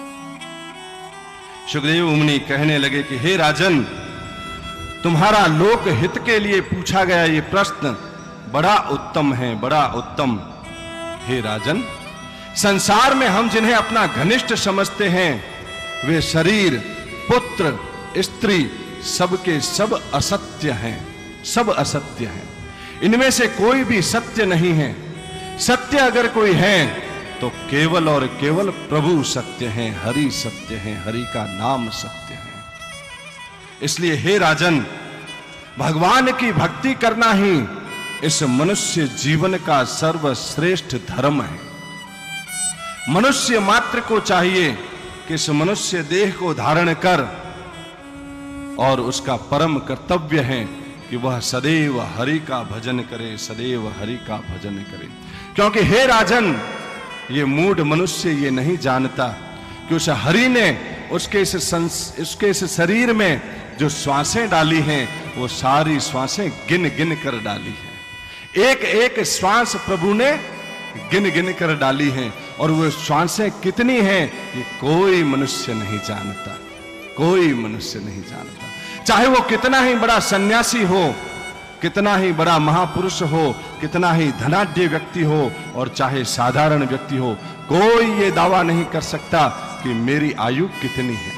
सुखदेव मुनि कहने लगे कि हे राजन, तुम्हारा लोक हित के लिए पूछा गया ये प्रश्न बड़ा उत्तम है, बड़ा उत्तम। हे राजन, संसार में हम जिन्हें अपना घनिष्ठ समझते हैं वे शरीर, पुत्र, स्त्री सबके सब असत्य हैं, सब असत्य हैं। इनमें से कोई भी सत्य नहीं है। सत्य अगर कोई है तो केवल और केवल प्रभु सत्य हैं, हरि सत्य हैं, हरि का नाम सत्य है। इसलिए हे राजन, भगवान की भक्ति करना ही इस मनुष्य जीवन का सर्वश्रेष्ठ धर्म है। मनुष्य मात्र को चाहिए कि इस मनुष्य देह को धारण कर, और उसका परम कर्तव्य है कि वह सदैव हरि का भजन करे, सदैव हरि का भजन करे। क्योंकि हे राजन, ये मूढ़ मनुष्य ये नहीं जानता कि उस हरि ने उसके इस संस, उसके इस शरीर में जो श्वासें डाली हैं वो सारी श्वासें गिन गिन कर डाली हैं। एक एक श्वास प्रभु ने गिन गिन कर डाली हैं, और वो श्वासें कितनी हैं ये कोई मनुष्य नहीं जानता, कोई मनुष्य नहीं जानता। चाहे वो कितना ही बड़ा सन्यासी हो, कितना ही बड़ा महापुरुष हो, कितना ही धनाढ्य व्यक्ति हो, और चाहे साधारण व्यक्ति हो, कोई ये दावा नहीं कर सकता कि मेरी आयु कितनी है।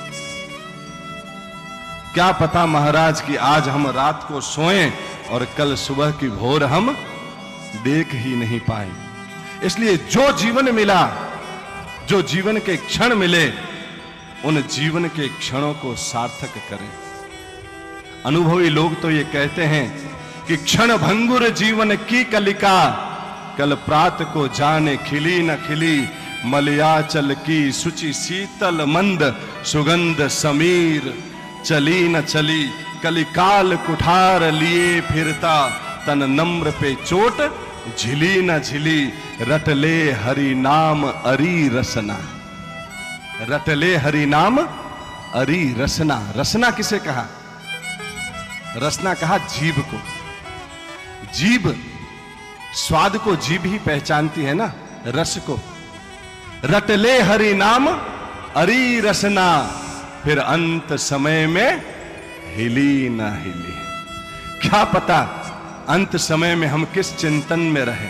क्या पता महाराज कि आज हम रात को सोएं और कल सुबह की भोर हम देख ही नहीं पाए। इसलिए जो जीवन मिला, जो जीवन के क्षण मिले, उन जीवन के क्षणों को सार्थक करें। अनुभवी लोग तो ये कहते हैं कि क्षण भंगुर जीवन की कलिका, कल प्रात को जाने खिली न खिली, मलयाचल की सुचि शीतल मंद, सुगंध समीर चली न चली, कलिकाल कुठार लिए फिरता, तन नम्र पे चोट झिली न झिली, रटले हरि नाम अरी रसना। रटले हरि नाम अरी रसना। रसना किसे कहा? रसना कहा जीभ को। जीभ, स्वाद को जीभ ही पहचानती है ना, रस को। रटले हरि नाम अरी रसना, फिर अंत समय में हिली ना हिली। क्या पता अंत समय में हम किस चिंतन में रहें।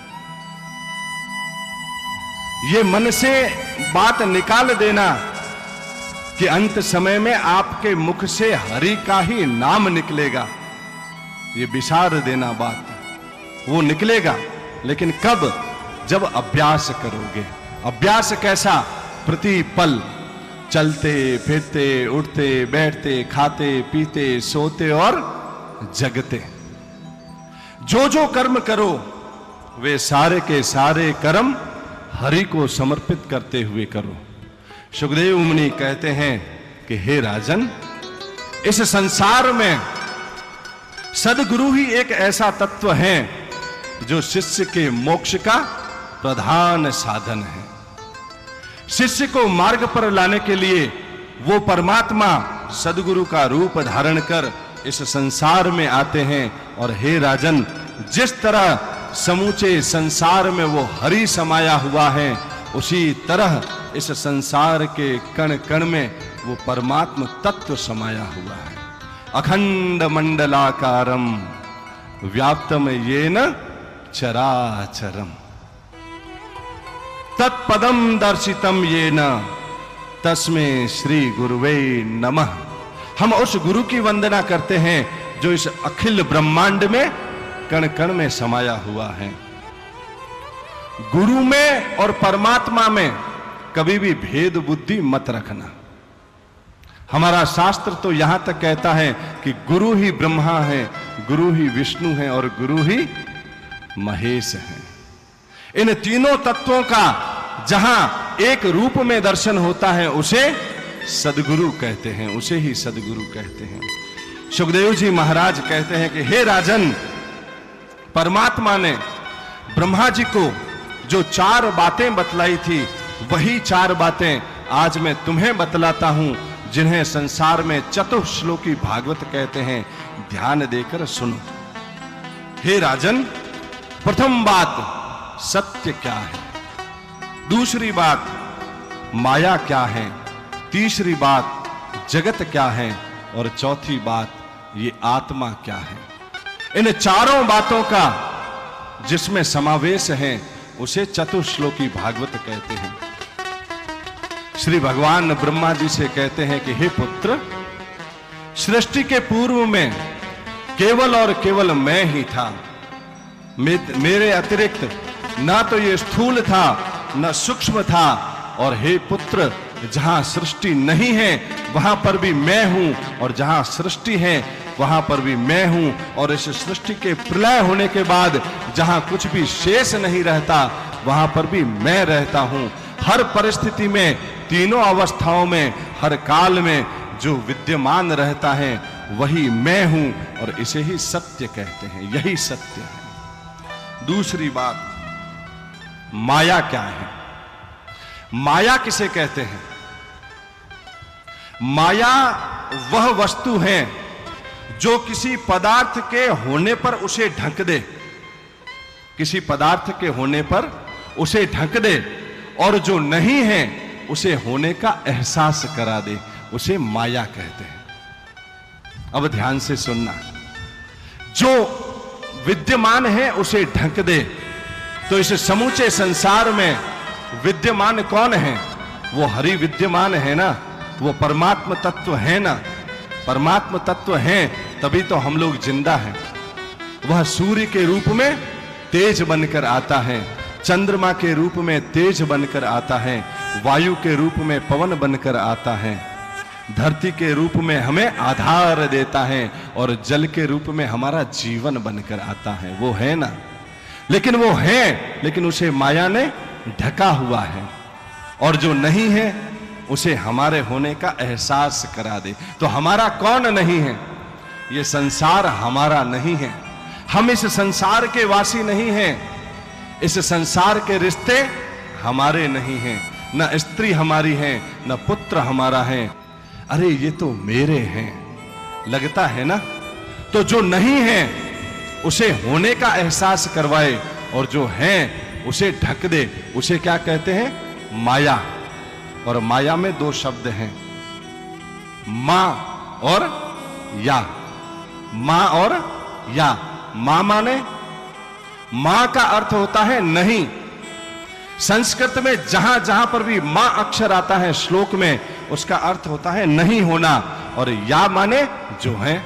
ये मन से बात निकाल देना कि अंत समय में आपके मुख से हरि का ही नाम निकलेगा, ये विचार देना बात। वो निकलेगा, लेकिन कब? जब अभ्यास करोगे। अभ्यास कैसा? प्रति पल चलते फिरते, उठते बैठते, खाते पीते, सोते और जगते। जो जो कर्म करो वे सारे के सारे कर्म हरि को समर्पित करते हुए करो। सुखदेव मुनि कहते हैं कि हे राजन, इस संसार में सद्गुरु ही एक ऐसा तत्व है जो शिष्य के मोक्ष का प्रधान साधन है। शिष्य को मार्ग पर लाने के लिए वो परमात्मा सद्गुरु का रूप धारण कर इस संसार में आते हैं। और हे राजन, जिस तरह समूचे संसार में वो हरि समाया हुआ है, उसी तरह इस संसार के कण कण में वो परमात्म तत्व समाया हुआ है। अखंड मंडलाकारम व्याप्तम येन चराचरम, तत्पदम दर्शितम येन तस्मै श्री गुरुवे नमः। हम उस गुरु की वंदना करते हैं जो इस अखिल ब्रह्मांड में कण कण में समाया हुआ है। गुरु में और परमात्मा में कभी भी भेद बुद्धि मत रखना। हमारा शास्त्र तो यहां तक कहता है कि गुरु ही ब्रह्मा है, गुरु ही विष्णु है और गुरु ही महेश है। इन तीनों तत्वों का जहां एक रूप में दर्शन होता है उसे सद्गुरु कहते हैं, उसे ही सद्गुरु कहते हैं। सुखदेव जी महाराज कहते हैं कि हे राजन, परमात्मा ने ब्रह्मा जी को जो चार बातें बतलाई थी, वही चार बातें आज मैं तुम्हें बतलाता हूं, जिन्हें संसार में चतुश्लोकी भागवत कहते हैं। ध्यान देकर सुनो। हे राजन, प्रथम बात सत्य क्या है, दूसरी बात माया क्या है, तीसरी बात जगत क्या है, और चौथी बात ये आत्मा क्या है। इन चारों बातों का जिसमें समावेश है उसे चतुश्लोकी भागवत कहते हैं। श्री भगवान ब्रह्मा जी से कहते हैं कि हे पुत्र, सृष्टि के पूर्व में केवल और केवल मैं ही था, मेरे अतिरिक्त ना तो ये स्थूल था न सूक्ष्म था, और हे पुत्र, जहां सृष्टि नहीं है वहां पर भी मैं हूं, और जहां सृष्टि है वहां पर भी मैं हूं, और इस सृष्टि के प्रलय होने के बाद जहां कुछ भी शेष नहीं रहता वहां पर भी मैं रहता हूं। हर परिस्थिति में, तीनों अवस्थाओं में, हर काल में जो विद्यमान रहता है वही मैं हूं, और इसे ही सत्य कहते हैं। यही सत्य है। दूसरी बात, माया क्या है? माया किसे कहते हैं? माया वह वस्तु है जो किसी पदार्थ के होने पर उसे ढक दे, किसी पदार्थ के होने पर उसे ढक दे, और जो नहीं है उसे होने का एहसास करा दे, उसे माया कहते हैं। अब ध्यान से सुनना। जो विद्यमान है उसे ढक दे, तो इस समूचे संसार में विद्यमान कौन है? वो हरि विद्यमान है ना, वो परमात्म तत्व है ना। परमात्म तत्व है तभी तो हम लोग जिंदा हैं। वह सूर्य के रूप में तेज बनकर आता है, चंद्रमा के रूप में तेज बनकर आता है, वायु के रूप में पवन बनकर आता है, धरती के रूप में हमें आधार देता है, और जल के रूप में हमारा जीवन बनकर आता है। वो है ना, लेकिन वो है, लेकिन उसे माया ने ढका हुआ है, और जो नहीं है उसे हमारे होने का एहसास करा दे। तो हमारा कौन नहीं है? ये संसार हमारा नहीं है, हम इस संसार के वासी नहीं हैं, इस संसार के रिश्ते हमारे नहीं हैं, न स्त्री हमारी है न पुत्र हमारा है। अरे ये तो मेरे हैं, लगता है ना। तो जो नहीं है उसे होने का एहसास करवाए, और जो है उसे ढक दे, उसे क्या कहते हैं? माया। और माया में दो शब्द हैं, मां और या। मां और या। मां माने, मां का अर्थ होता है नहीं। संस्कृत में जहां जहां पर भी मां अक्षर आता है श्लोक में, उसका अर्थ होता है नहीं होना, और या माने जो है।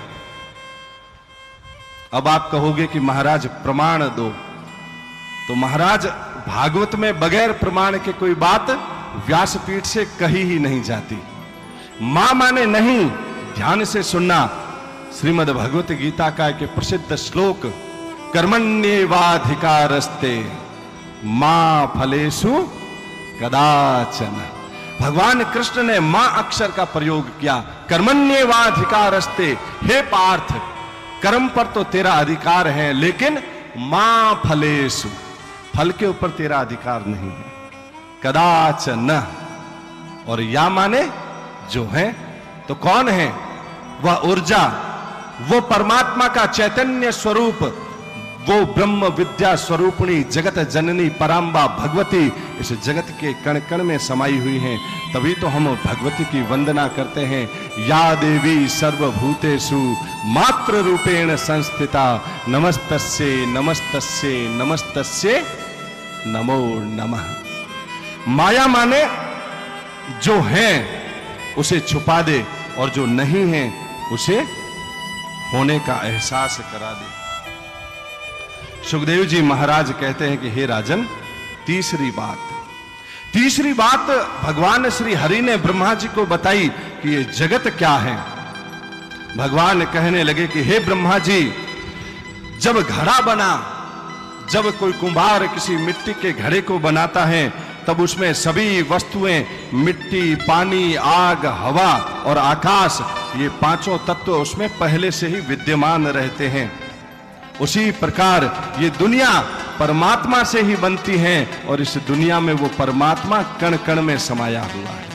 अब आप कहोगे कि महाराज प्रमाण दो, तो महाराज भागवत में बगैर प्रमाण के कोई बात व्यासपीठ से कही ही नहीं जाती। मां माने नहीं। ध्यान से सुनना। श्रीमद् भगवत गीता का एक प्रसिद्ध श्लोक, कर्मण्येवाधिकारस्ते मां फलेषु कदाचन। भगवान कृष्ण ने मां अक्षर का प्रयोग किया। कर्मण्येवाधिकारस्ते, हे पार्थ, कर्म पर तो तेरा अधिकार है, लेकिन मां फलेषु, फल के ऊपर तेरा अधिकार नहीं है। कदाचन, और या माने जो है। तो कौन है? वह ऊर्जा, वो परमात्मा का चैतन्य स्वरूप, वो ब्रह्म विद्या स्वरूपिणी जगत जननी पराम्बा भगवती इस जगत के कण कण में समाई हुई हैं। तभी तो हम भगवती की वंदना करते हैं। या देवी सर्वभूतेषु मात्र रूपेण संस्थिता, नमस्तस्ये नमस्तस्ये नमस्तस्ये नमो नमः। माया माने जो है उसे छुपा दे, और जो नहीं है उसे होने का एहसास करा दे। सुखदेव जी महाराज कहते हैं कि हे राजन, तीसरी बात तीसरी बात भगवान श्री हरि ने ब्रह्मा जी को बताई कि ये जगत क्या है। भगवान कहने लगे कि हे ब्रह्मा जी, जब घड़ा बना, जब कोई कुम्हार किसी मिट्टी के घड़े को बनाता है, तब उसमें सभी वस्तुएं, मिट्टी, पानी, आग, हवा और आकाश, ये पांचों तत्व उसमें पहले से ही विद्यमान रहते हैं। उसी प्रकार ये दुनिया परमात्मा से ही बनती है और इस दुनिया में वो परमात्मा कण कण में समाया हुआ है।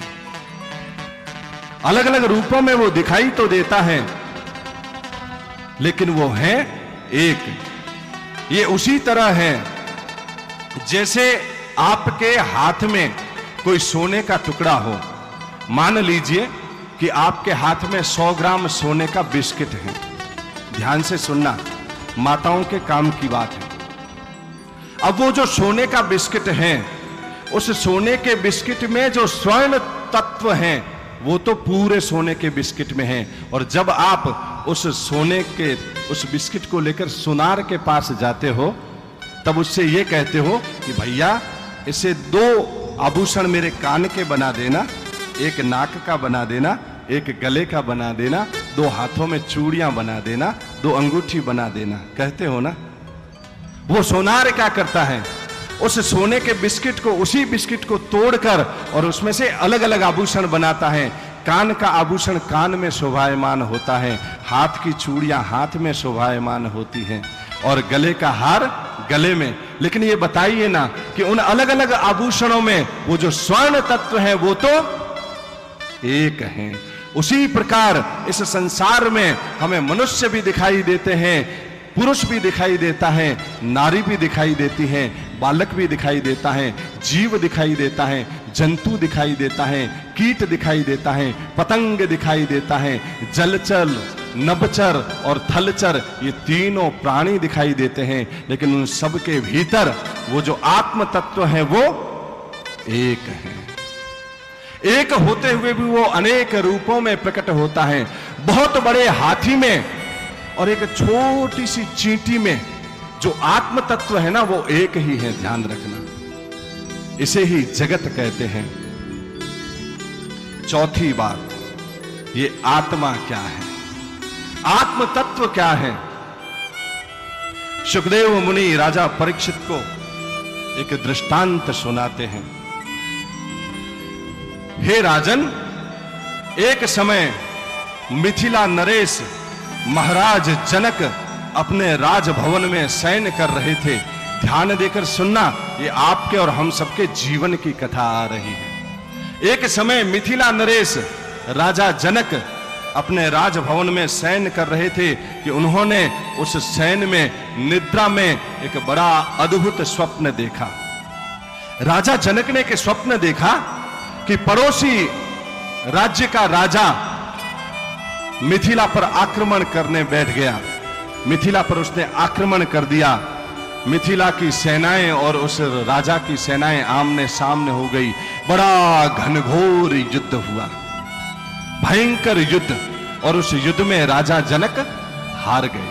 अलग अलग रूपों में वो दिखाई तो देता है, लेकिन वो है एक। ये उसी तरह है जैसे आपके हाथ में कोई सोने का टुकड़ा हो। मान लीजिए कि आपके हाथ में सौ ग्राम सोने का बिस्किट है। ध्यान से सुनना, माताओं के काम की बात है। अब वो जो सोने का बिस्किट है, उस सोने के बिस्किट में जो स्वर्ण तत्व है वो तो पूरे सोने के बिस्किट में है। और जब आप उस सोने के उस बिस्किट को लेकर सुनार के पास जाते हो, तब उससे ये कहते हो कि भैया इसे दो आभूषण मेरे कान के बना देना, एक नाक का बना देना, एक गले का बना देना, दो हाथों में चूड़ियां बना देना, दो अंगूठी बना देना, कहते हो ना। वो सोनार क्या करता है, उस सोने के बिस्किट को, उसी बिस्किट को तोड़कर और उसमें से अलग अलग आभूषण बनाता है। कान का आभूषण कान में शोभायमान होता है, हाथ की चूड़ियां हाथ में शोभायमान होती हैं और गले का हार गले में। लेकिन ये बताइए ना कि उन अलग अलग आभूषणों में वो जो स्वर्ण तत्व है वो तो एक है। उसी प्रकार इस संसार में हमें मनुष्य भी दिखाई देते हैं, पुरुष भी दिखाई देता है, नारी भी दिखाई देती है, बालक भी दिखाई देता है, जीव दिखाई देता है, जंतु दिखाई देता है, कीट दिखाई देता है, पतंग दिखाई देता है, जलचर, नभचर और थलचर, ये तीनों प्राणी दिखाई देते हैं। लेकिन उन सब के भीतर वो जो आत्म तत्व है वो एक है। एक होते हुए भी वो अनेक रूपों में प्रकट होता है। बहुत बड़े हाथी में और एक छोटी सी चींटी में जो आत्म तत्व है ना वो एक ही है, ध्यान रखना। इसे ही जगत कहते हैं। चौथी बात, ये आत्मा क्या है, आत्म तत्व क्या है। सुखदेव मुनि राजा परीक्षित को एक दृष्टांत सुनाते हैं। हे राजन, एक समय मिथिला नरेश महाराज जनक अपने राजभवन में शयन कर रहे थे। ध्यान देकर सुनना, ये आपके और हम सबके जीवन की कथा आ रही है। एक समय मिथिला नरेश राजा जनक अपने राजभवन में शयन कर रहे थे कि उन्होंने उस शयन में, निद्रा में एक बड़ा अद्भुत स्वप्न देखा। राजा जनक ने एक स्वप्न देखा कि पड़ोसी राज्य का राजा मिथिला पर आक्रमण करने बैठ गया। मिथिला पर उसने आक्रमण कर दिया। मिथिला की सेनाएं और उस राजा की सेनाएं आमने सामने हो गई। बड़ा घनघोर युद्ध हुआ, भयंकर युद्ध, और उस युद्ध में राजा जनक हार गए।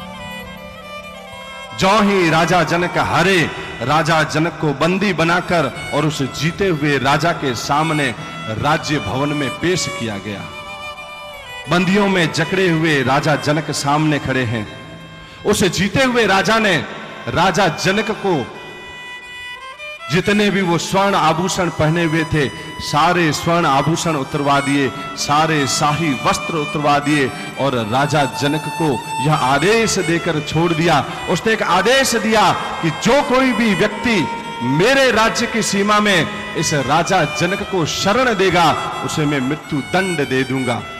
जो ही राजा जनक हारे, राजा जनक को बंदी बनाकर और उस जीते हुए राजा के सामने राज्य भवन में पेश किया गया। बंदियों में जकड़े हुए राजा जनक सामने खड़े हैं। उस जीते हुए राजा ने राजा जनक को जितने भी वो स्वर्ण आभूषण पहने हुए थे, सारे स्वर्ण आभूषण उतरवा दिए, सारे शाही वस्त्र उतरवा दिए और राजा जनक को यह आदेश देकर छोड़ दिया। उसने एक आदेश दिया कि जो कोई भी व्यक्ति मेरे राज्य की सीमा में इस राजा जनक को शरण देगा, उसे मैं मृत्यु दंड दे दूंगा।